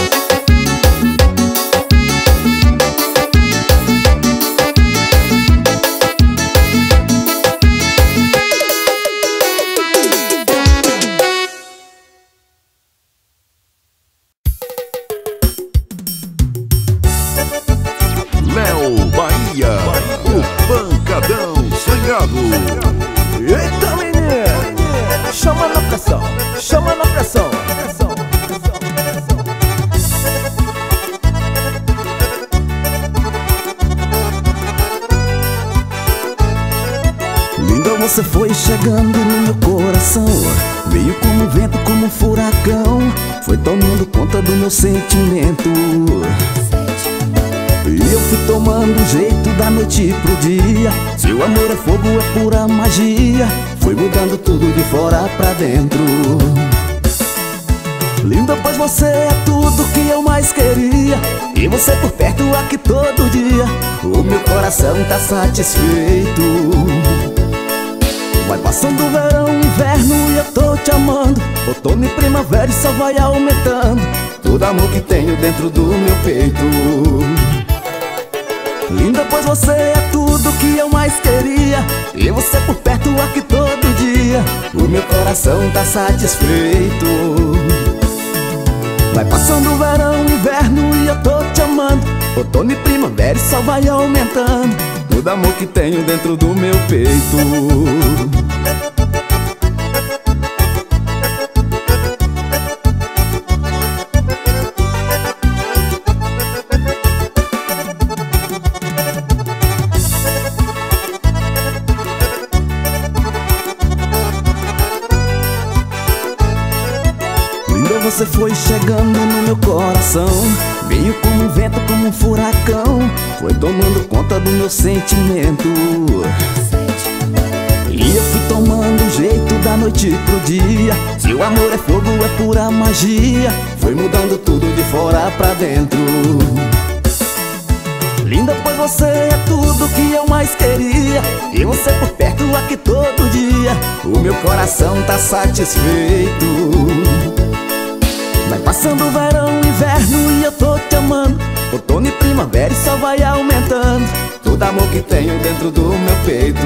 Léo Bahia, o pancadão sonhado. Eita menino, chama na pressão, chama na pressão. Linda, você foi chegando no meu coração, veio como um vento, como um furacão, foi tomando conta do meu sentimento. E eu fui tomando jeito da noite pro dia. Seu amor é fogo, é pura magia, foi mudando tudo de fora pra dentro. Linda, pois você é tudo que eu mais queria, e você por perto aqui todo dia, o meu coração tá satisfeito. Vai passando o verão, o inverno e eu tô te amando. Outono e primavera e só vai aumentando todo amor que tenho dentro do meu peito. Linda, pois você é tudo que eu mais queria, e você por perto aqui todo dia, o meu coração tá satisfeito. Vai passando o verão, o inverno e eu tô te amando. Outono e primavera e só vai aumentando todo amor que tenho dentro do meu peito. você foi chegando no meu coração. Veio como um vento, como um furacão, foi tomando conta do meu sentimento. E eu fui tomando o jeito da noite pro dia. Se o amor é fogo, é pura magia. Foi mudando tudo de fora pra dentro. Linda, pois você é tudo que eu mais queria. E você por perto aqui todo dia. O meu coração tá satisfeito. Vai passando o verão, inverno e eu tô te amando. Outono e primavera e só vai aumentando todo amor que tenho dentro do meu peito.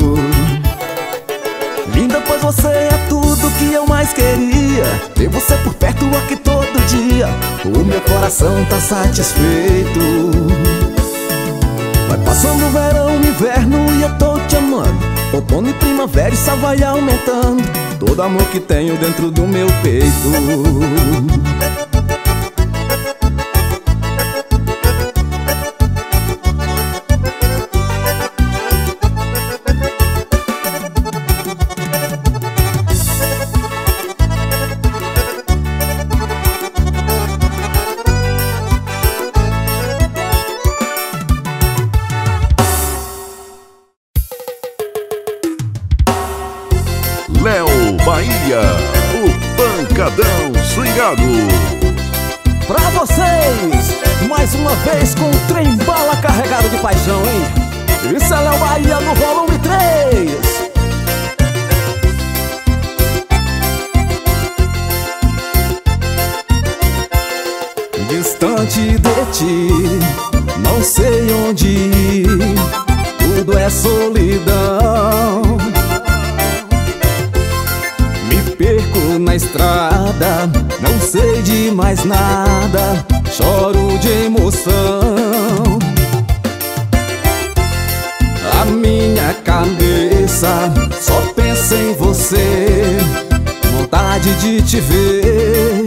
Linda, pois você é tudo que eu mais queria. Ter você por perto aqui todo dia. O meu coração tá satisfeito. Vai passando o verão, inverno e eu tô te amando. Outono e primavera e só vai aumentando todo amor que tenho dentro do meu peito. Léo Bahia, o pancadão swingado. Pra vocês, mais uma vez com o trem bala carregado de paixão, hein? Isso é Léo Bahia no volume três. Distante de ti, não sei onde ir, tudo é solidão. Me perco na estrada, não sei de mais nada, choro de emoção. A minha cabeça só pensa em você, vontade de te ver.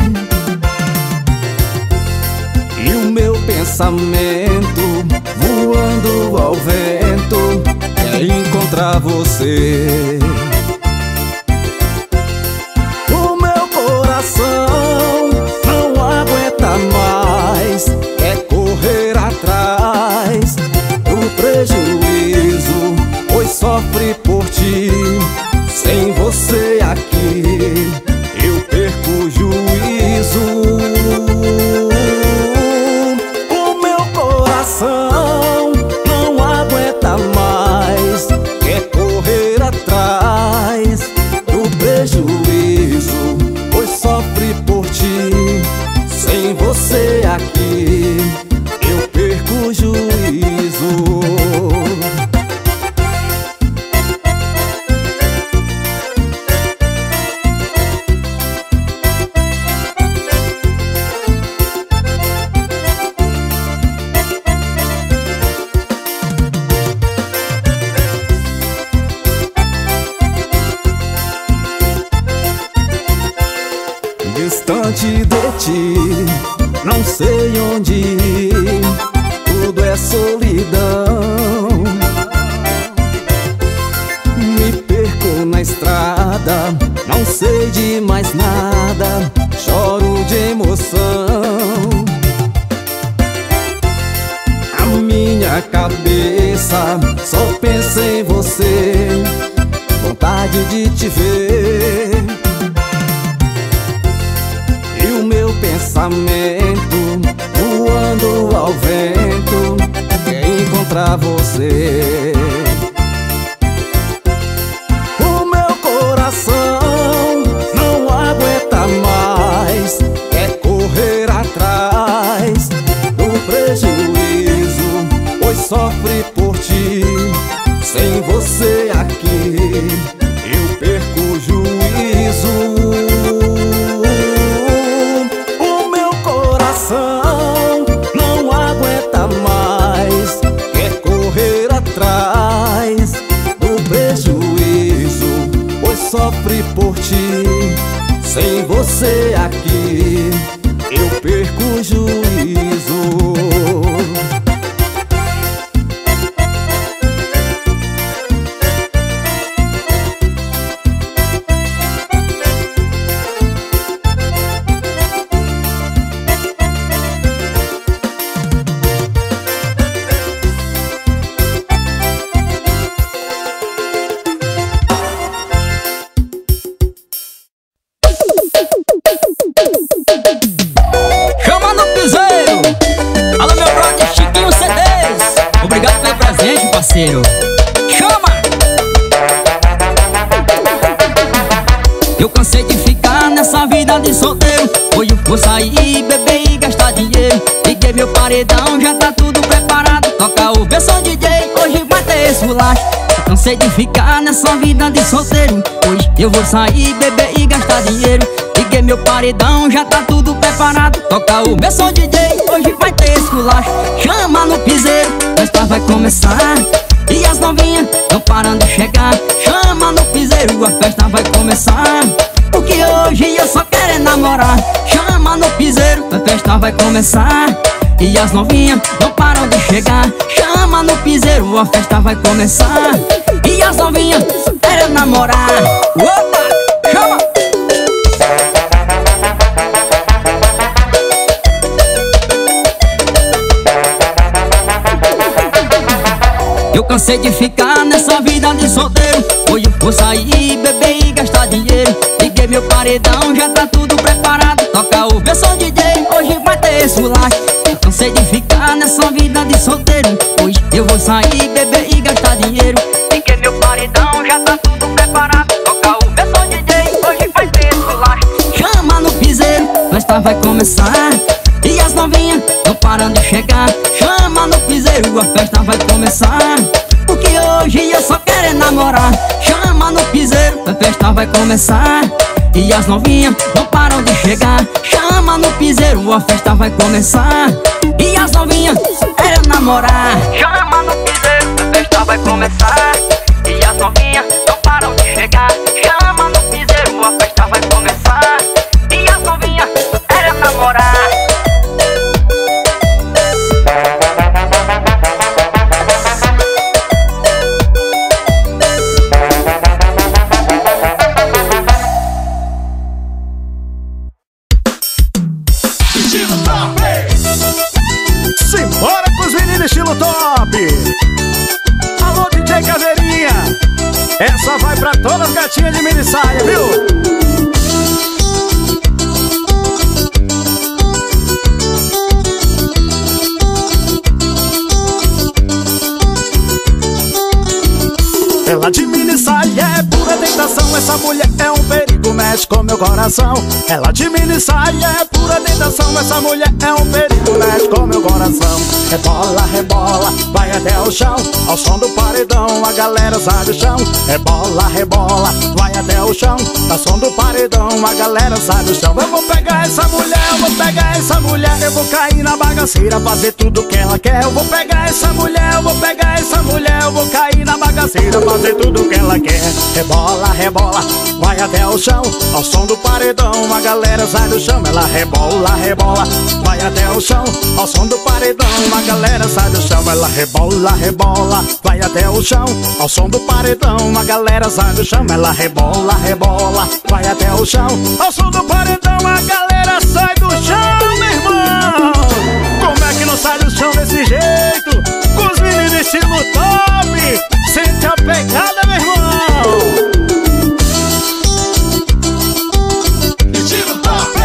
E o meu pensamento voando ao vento é encontrar você. O meu coração não aguenta mais, quer correr atrás do prejuízo, pois sofre por ti. Sem você aqui eu perco o juízo. Não aguenta mais, quer correr atrás do prejuízo, pois sofre por ti. Sem você aqui eu perco o juízo. Distante de ti, não sei onde ir, tudo é solidão. Me perco na estrada, não sei de mais nada, choro de emoção. A minha cabeça só pensa em você, vontade de te ver. E o meu pensamento voando ao vento quer encontrar você. O meu coração não aguenta mais, quer correr atrás do prejuízo, pois sofre por ti. Sem você aqui eu perco o juízo. Não aguenta mais, quer correr atrás do prejuízo, pois sofre por ti. Sem você aqui eu perco o juízo. parceiro. Chama! Eu cansei de ficar nessa vida de solteiro. Hoje eu vou sair, beber e gastar dinheiro. Liguei meu paredão, já tá tudo preparado. Toca o versão D J, hoje vai ter esse bolacho. Eu cansei de ficar nessa vida de solteiro. Hoje eu vou sair, beber e gastar dinheiro. Liguei meu paredão, já tá tudo preparado. Toca o versão D J, hoje vai ter esse bolacho. Chama no piseiro, a festa vai começar. E as novinhas tão parando de chegar. Chama no piseiro, a festa vai começar. Porque hoje eu só quero é namorar. Chama no piseiro, a festa vai começar. E as novinhas não param de chegar. Chama no piseiro, a festa vai começar. E as novinhas só querem namorar. Opa, chama! Eu cansei de ficar nessa vida de solteiro. Hoje eu vou sair, beber e gastar dinheiro. Liguei meu paredão, já tá tudo preparado. Toca o versão D J, hoje vai ter esse bolacho. Eu cansei de ficar nessa vida de solteiro. Hoje eu vou sair, beber e gastar dinheiro. Liguei meu paredão, já tá tudo preparado. Toca o versão D J, hoje vai ter esse bolacho. Chama no piseiro, a festa vai começar. E as novinhas não param de chegar. Chama no piseiro, a festa vai começar. Porque hoje eu só quero é namorar. Chama no piseiro, a festa vai começar. E as novinhas não param de chegar. Chama no piseiro, a festa vai começar. E as novinhas só querem namorar. Chama no piseiro, a festa vai começar. E as novinhas não param de chegar. Chama no piseiro, a festa vai começar. E as novinhas só querem namorar. Simbora com os meninos estilo top. Alô, D J Caveirinha, essa vai pra todas as gatinhas de mini saia, viu? Ela de mini saia é pura tentação. Essa mulher é um perigo, mexe com meu coração. Ela de mini saia é pura tentação. Essa mulher é um perigo, mexe com meu coração. Rebola, rebola, vai até o chão. Ao som do paredão, a galera sai do chão. Rebola, rebola, vai até o chão. Ao som do paredão, a galera sai do chão. Eu vou pegar essa mulher, eu vou pegar essa mulher. Eu vou cair na bagaceira, fazer tudo que ela quer. Eu vou pegar essa mulher, eu vou pegar essa mulher. Eu vou cair na bagaceira, fazer tudo que ela quer. Rebola, rebola, vai até o chão. Ao som do paredão, a galera sai do chão. Ela rebola, rebola, vai até o chão. Ao som do paredão, a galera sai do chão. Ela rebola, rebola, vai até o chão. Ao som do paredão, a galera sai do chão. Ela rebola, rebola, vai até o chão. Ao som do paredão, a galera sai do chão, meu irmão. Como é que não sai do chão desse jeito? Com os meninos estilo top. Sente a pegada, meu irmão. Estilo top.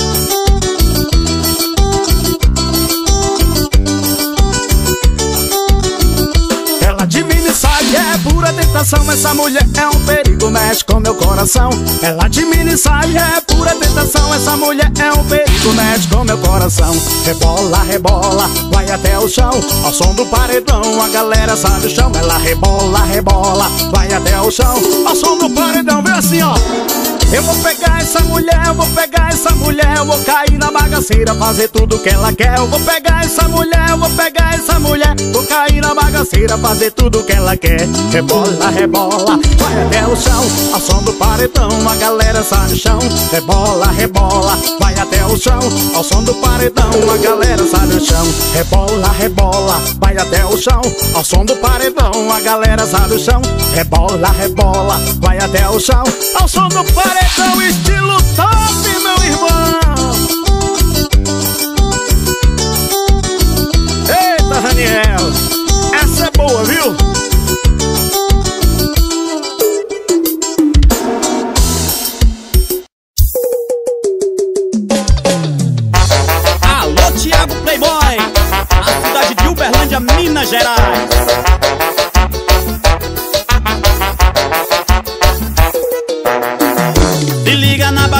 Ela de mini saia é pura tentação. Essa mulher é um perigo, mexe com meu coração. Ela de mini saia é pura tentação. Essa mulher é um perigo, mexe com meu coração. Rebola, rebola, vai até o chão. Ao som do paredão, a galera sai do chão. Ela rebola, rebola, vai até o chão. Ao som do paredão, vem assim, ó. Eu vou pegar essa mulher, eu vou pegar essa mulher. Eu vou cair na bagaceira, fazer tudo que ela quer. Eu vou pegar essa mulher, eu vou pegar essa mulher. Vou cair na bagaceira, fazer tudo que ela quer. Rebola, rebola, vai até o chão. Ao som do paredão, a galera sai do chão. Rebola, rebola, vai até o chão. Ao som do paredão, a galera sai do chão. Rebola, rebola, vai até o chão. Ao som do paredão, a galera sai do chão. Rebola, rebola, vai até o chão. Ao som do paredão, estilo top, meu irmão. Eita, Raniel, essa é boa, viu? Alô, Thiago Playboy, a cidade de Uberlândia, Minas Gerais.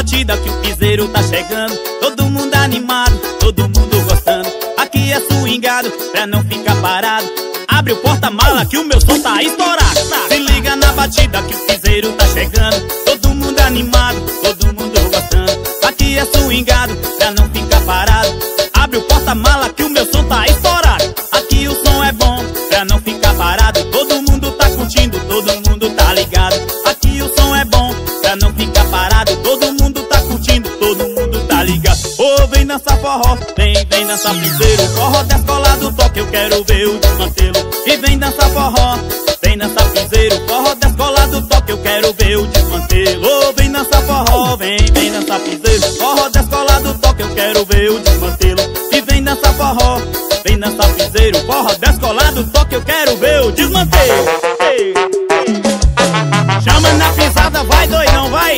batida que o piseiro tá chegando. Todo mundo animado, todo mundo gostando. Aqui é swingado, pra não ficar parado. Abre o porta-mala que o meu som tá estourado. Se liga na batida que o piseiro tá chegando. Todo mundo animado, todo mundo gostando. Aqui é swingado, pra não ficar parado. Abre o porta-mala que o meu som tá estourado. Aqui o som é bom, pra não ficar parado. Todo mundo tá curtindo, todo mundo tá ligado. Aqui o som é bom, pra não ficar parado. Todo mundo tá curtindo, todo mundo tá ligado. Ô, oh, vem dançar forró, vem, vem dançar piseiro. Forró da escola do toque, eu quero ver o desmantelo. E vem dançar forró, vem dançar piseiro. Forró da escola do toque, eu quero ver o desmantelo. Ô, oh, vem dançar forró, vem, vem dançar piseiro. Forró da escola do toque, eu quero ver o desmantelo. E vem dançar forró, vem dançar piseiro. Forró da escola do toque, eu quero ver o desmantelo. Ei, ei. Chama na pisada, vai doidão, vai.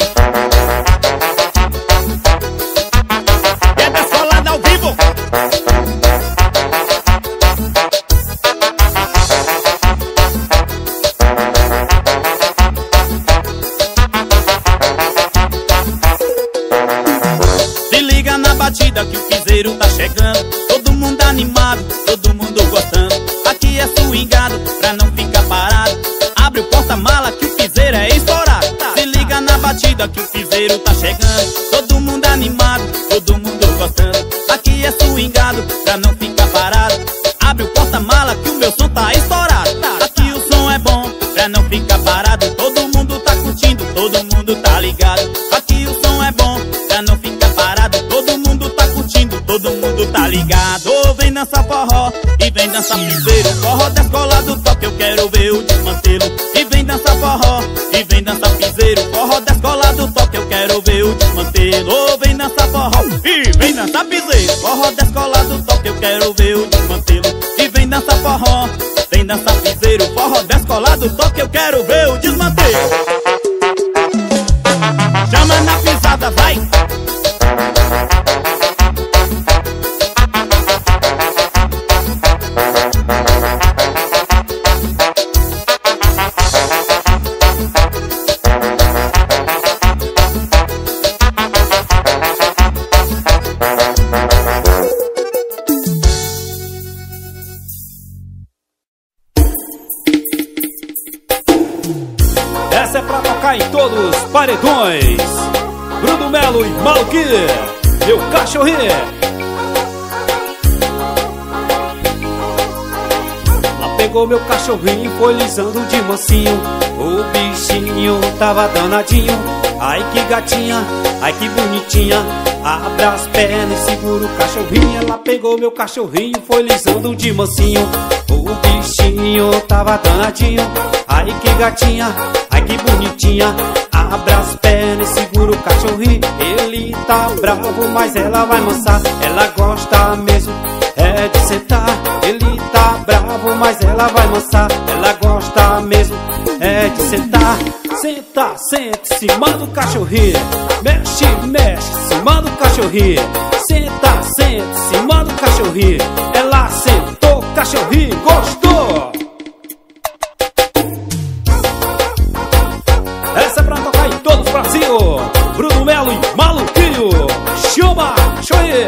É descolada ao vivo. Se liga na batida que o piseiro tá chegando. Todo mundo animado, todo mundo gostando. Aqui é swingado, pra não ficar parado. Abre o porta-mala que o piseiro é estourado. Se liga na batida que o piseiro tá chegando. Todo mundo animado, todo mundo gostando. Aqui é swingado, pra não ficar parado. Abre o porta-mala que o meu som tá estourado. Aqui o som é bom, pra não ficar parado. Todo mundo tá curtindo, todo mundo tá ligado. Aqui o som é bom, pra não ficar parado. Todo mundo tá curtindo, todo mundo tá ligado. Oh, vem dançar forró e vem dançar piseiro. Forró da escola do toque, eu quero ver o desmantelo. E vem dançar forró e vem dançar piseiro. Forró da escola do toque, eu quero ver o desmantelo. Oh, vem dançar forró e vem dançar piseiro. Forró da escola do toque, eu quero ver o desmantelo. E vem dançar forró, vem dançar piseiro. Forró da escola do toque, eu quero ver o desmantelo. Chama na pisada, vai. Essa é pra tocar em todos os paredões. Bruno Melo e Maluquinho, meu cachorrinho. Lá pegou meu cachorrinho, foi lisando de mansinho. O bichinho tava danadinho. Ai que gatinha, ai que bonitinha. Abre as pernas e segura o cachorrinho. Ela pegou meu cachorrinho, foi lisando de mansinho. O bichinho tava danadinho. Ai que gatinha, ai que bonitinha. Abre as pernas e segura o cachorrinho. Ele tá bravo, mas ela vai mansar. Ela gosta mesmo, é de sentar. Ele tá bravo, mas ela vai mansar. Ela gosta mesmo, é de sentar. Senta, senta, se manda o cachorrinho. Mexe, mexe, se manda o cachorrinho. Senta, senta, se manda o cachorrinho. Ela sentou, cachorrinho gostou. Essa é pra tocar em todo o Brasil. Bruno Melo e Maluquinho. Chama, choie.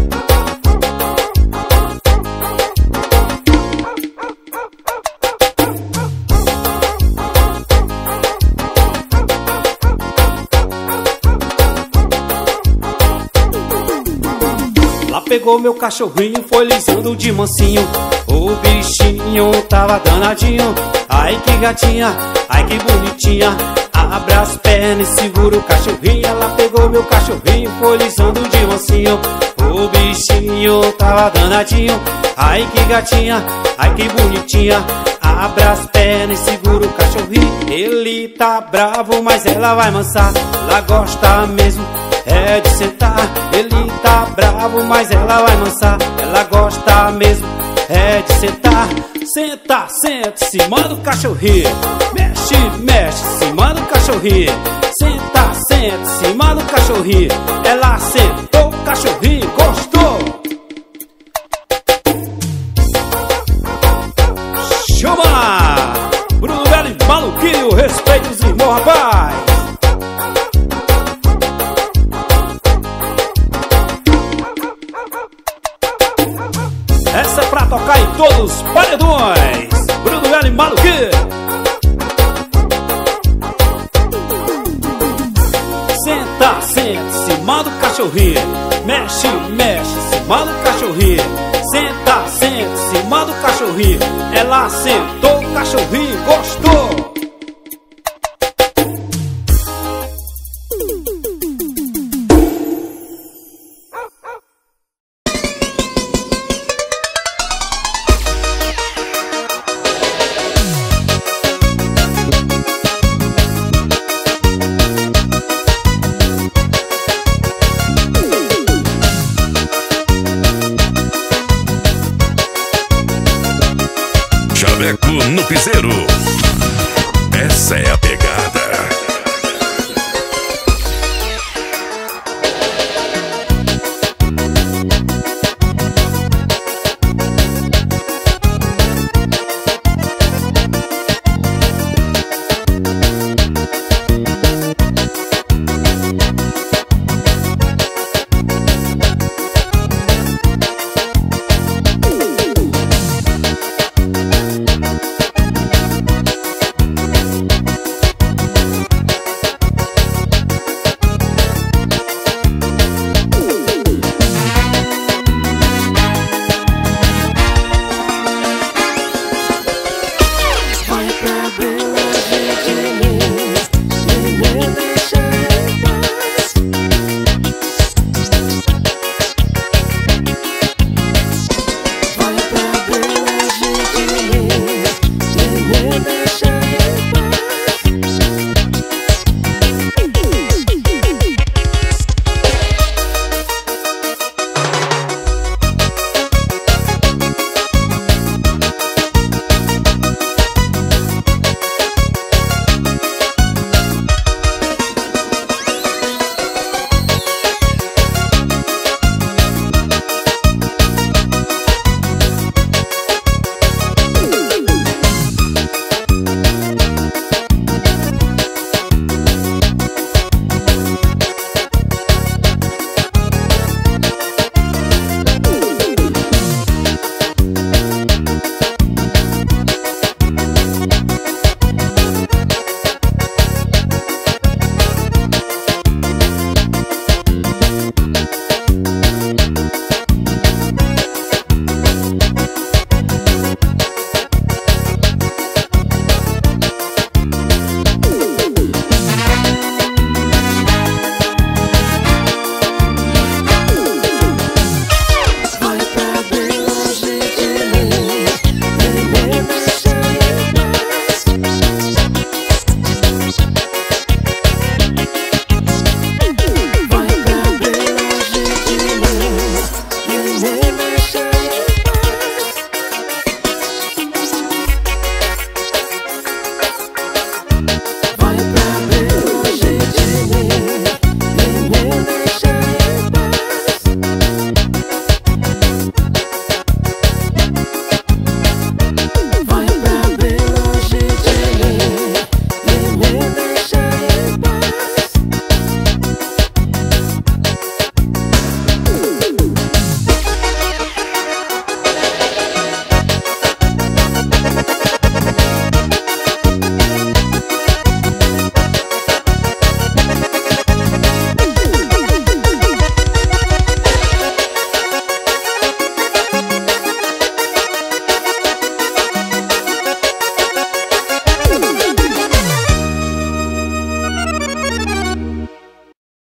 Lá pegou meu cachorrinho, foi lisando de mansinho. O bichinho tava danadinho. Ai que gatinha, ai que bonitinha. Abre as pernas e segura o cachorrinho. Ela pegou meu cachorrinho, foi lisando de mansinho. O bichinho tava danadinho. Ai que gatinha, ai que bonitinha. Abre as pernas e segura o cachorrinho. Ele tá bravo, mas ela vai mansar. Ela gosta mesmo, é de sentar. Ele tá bravo, mas ela vai mansar. Ela gosta mesmo, é de sentar. Senta, senta, se manda o cachorrinho. Mexe, mexe, se manda o cachorrinho. Senta, senta, se manda o cachorrinho. Ela sentou, o cachorrinho gostou. Chama! Bruno Melo e Maluquinho, respeita os irmãos, rapaz. cachorrinho. Mexe, mexe, cima do cachorrinho. Senta, senta, cima do cachorrinho. Ela sentou, o cachorrinho gostou. Chaveco no piseiro. Essa é a pegada. Deixa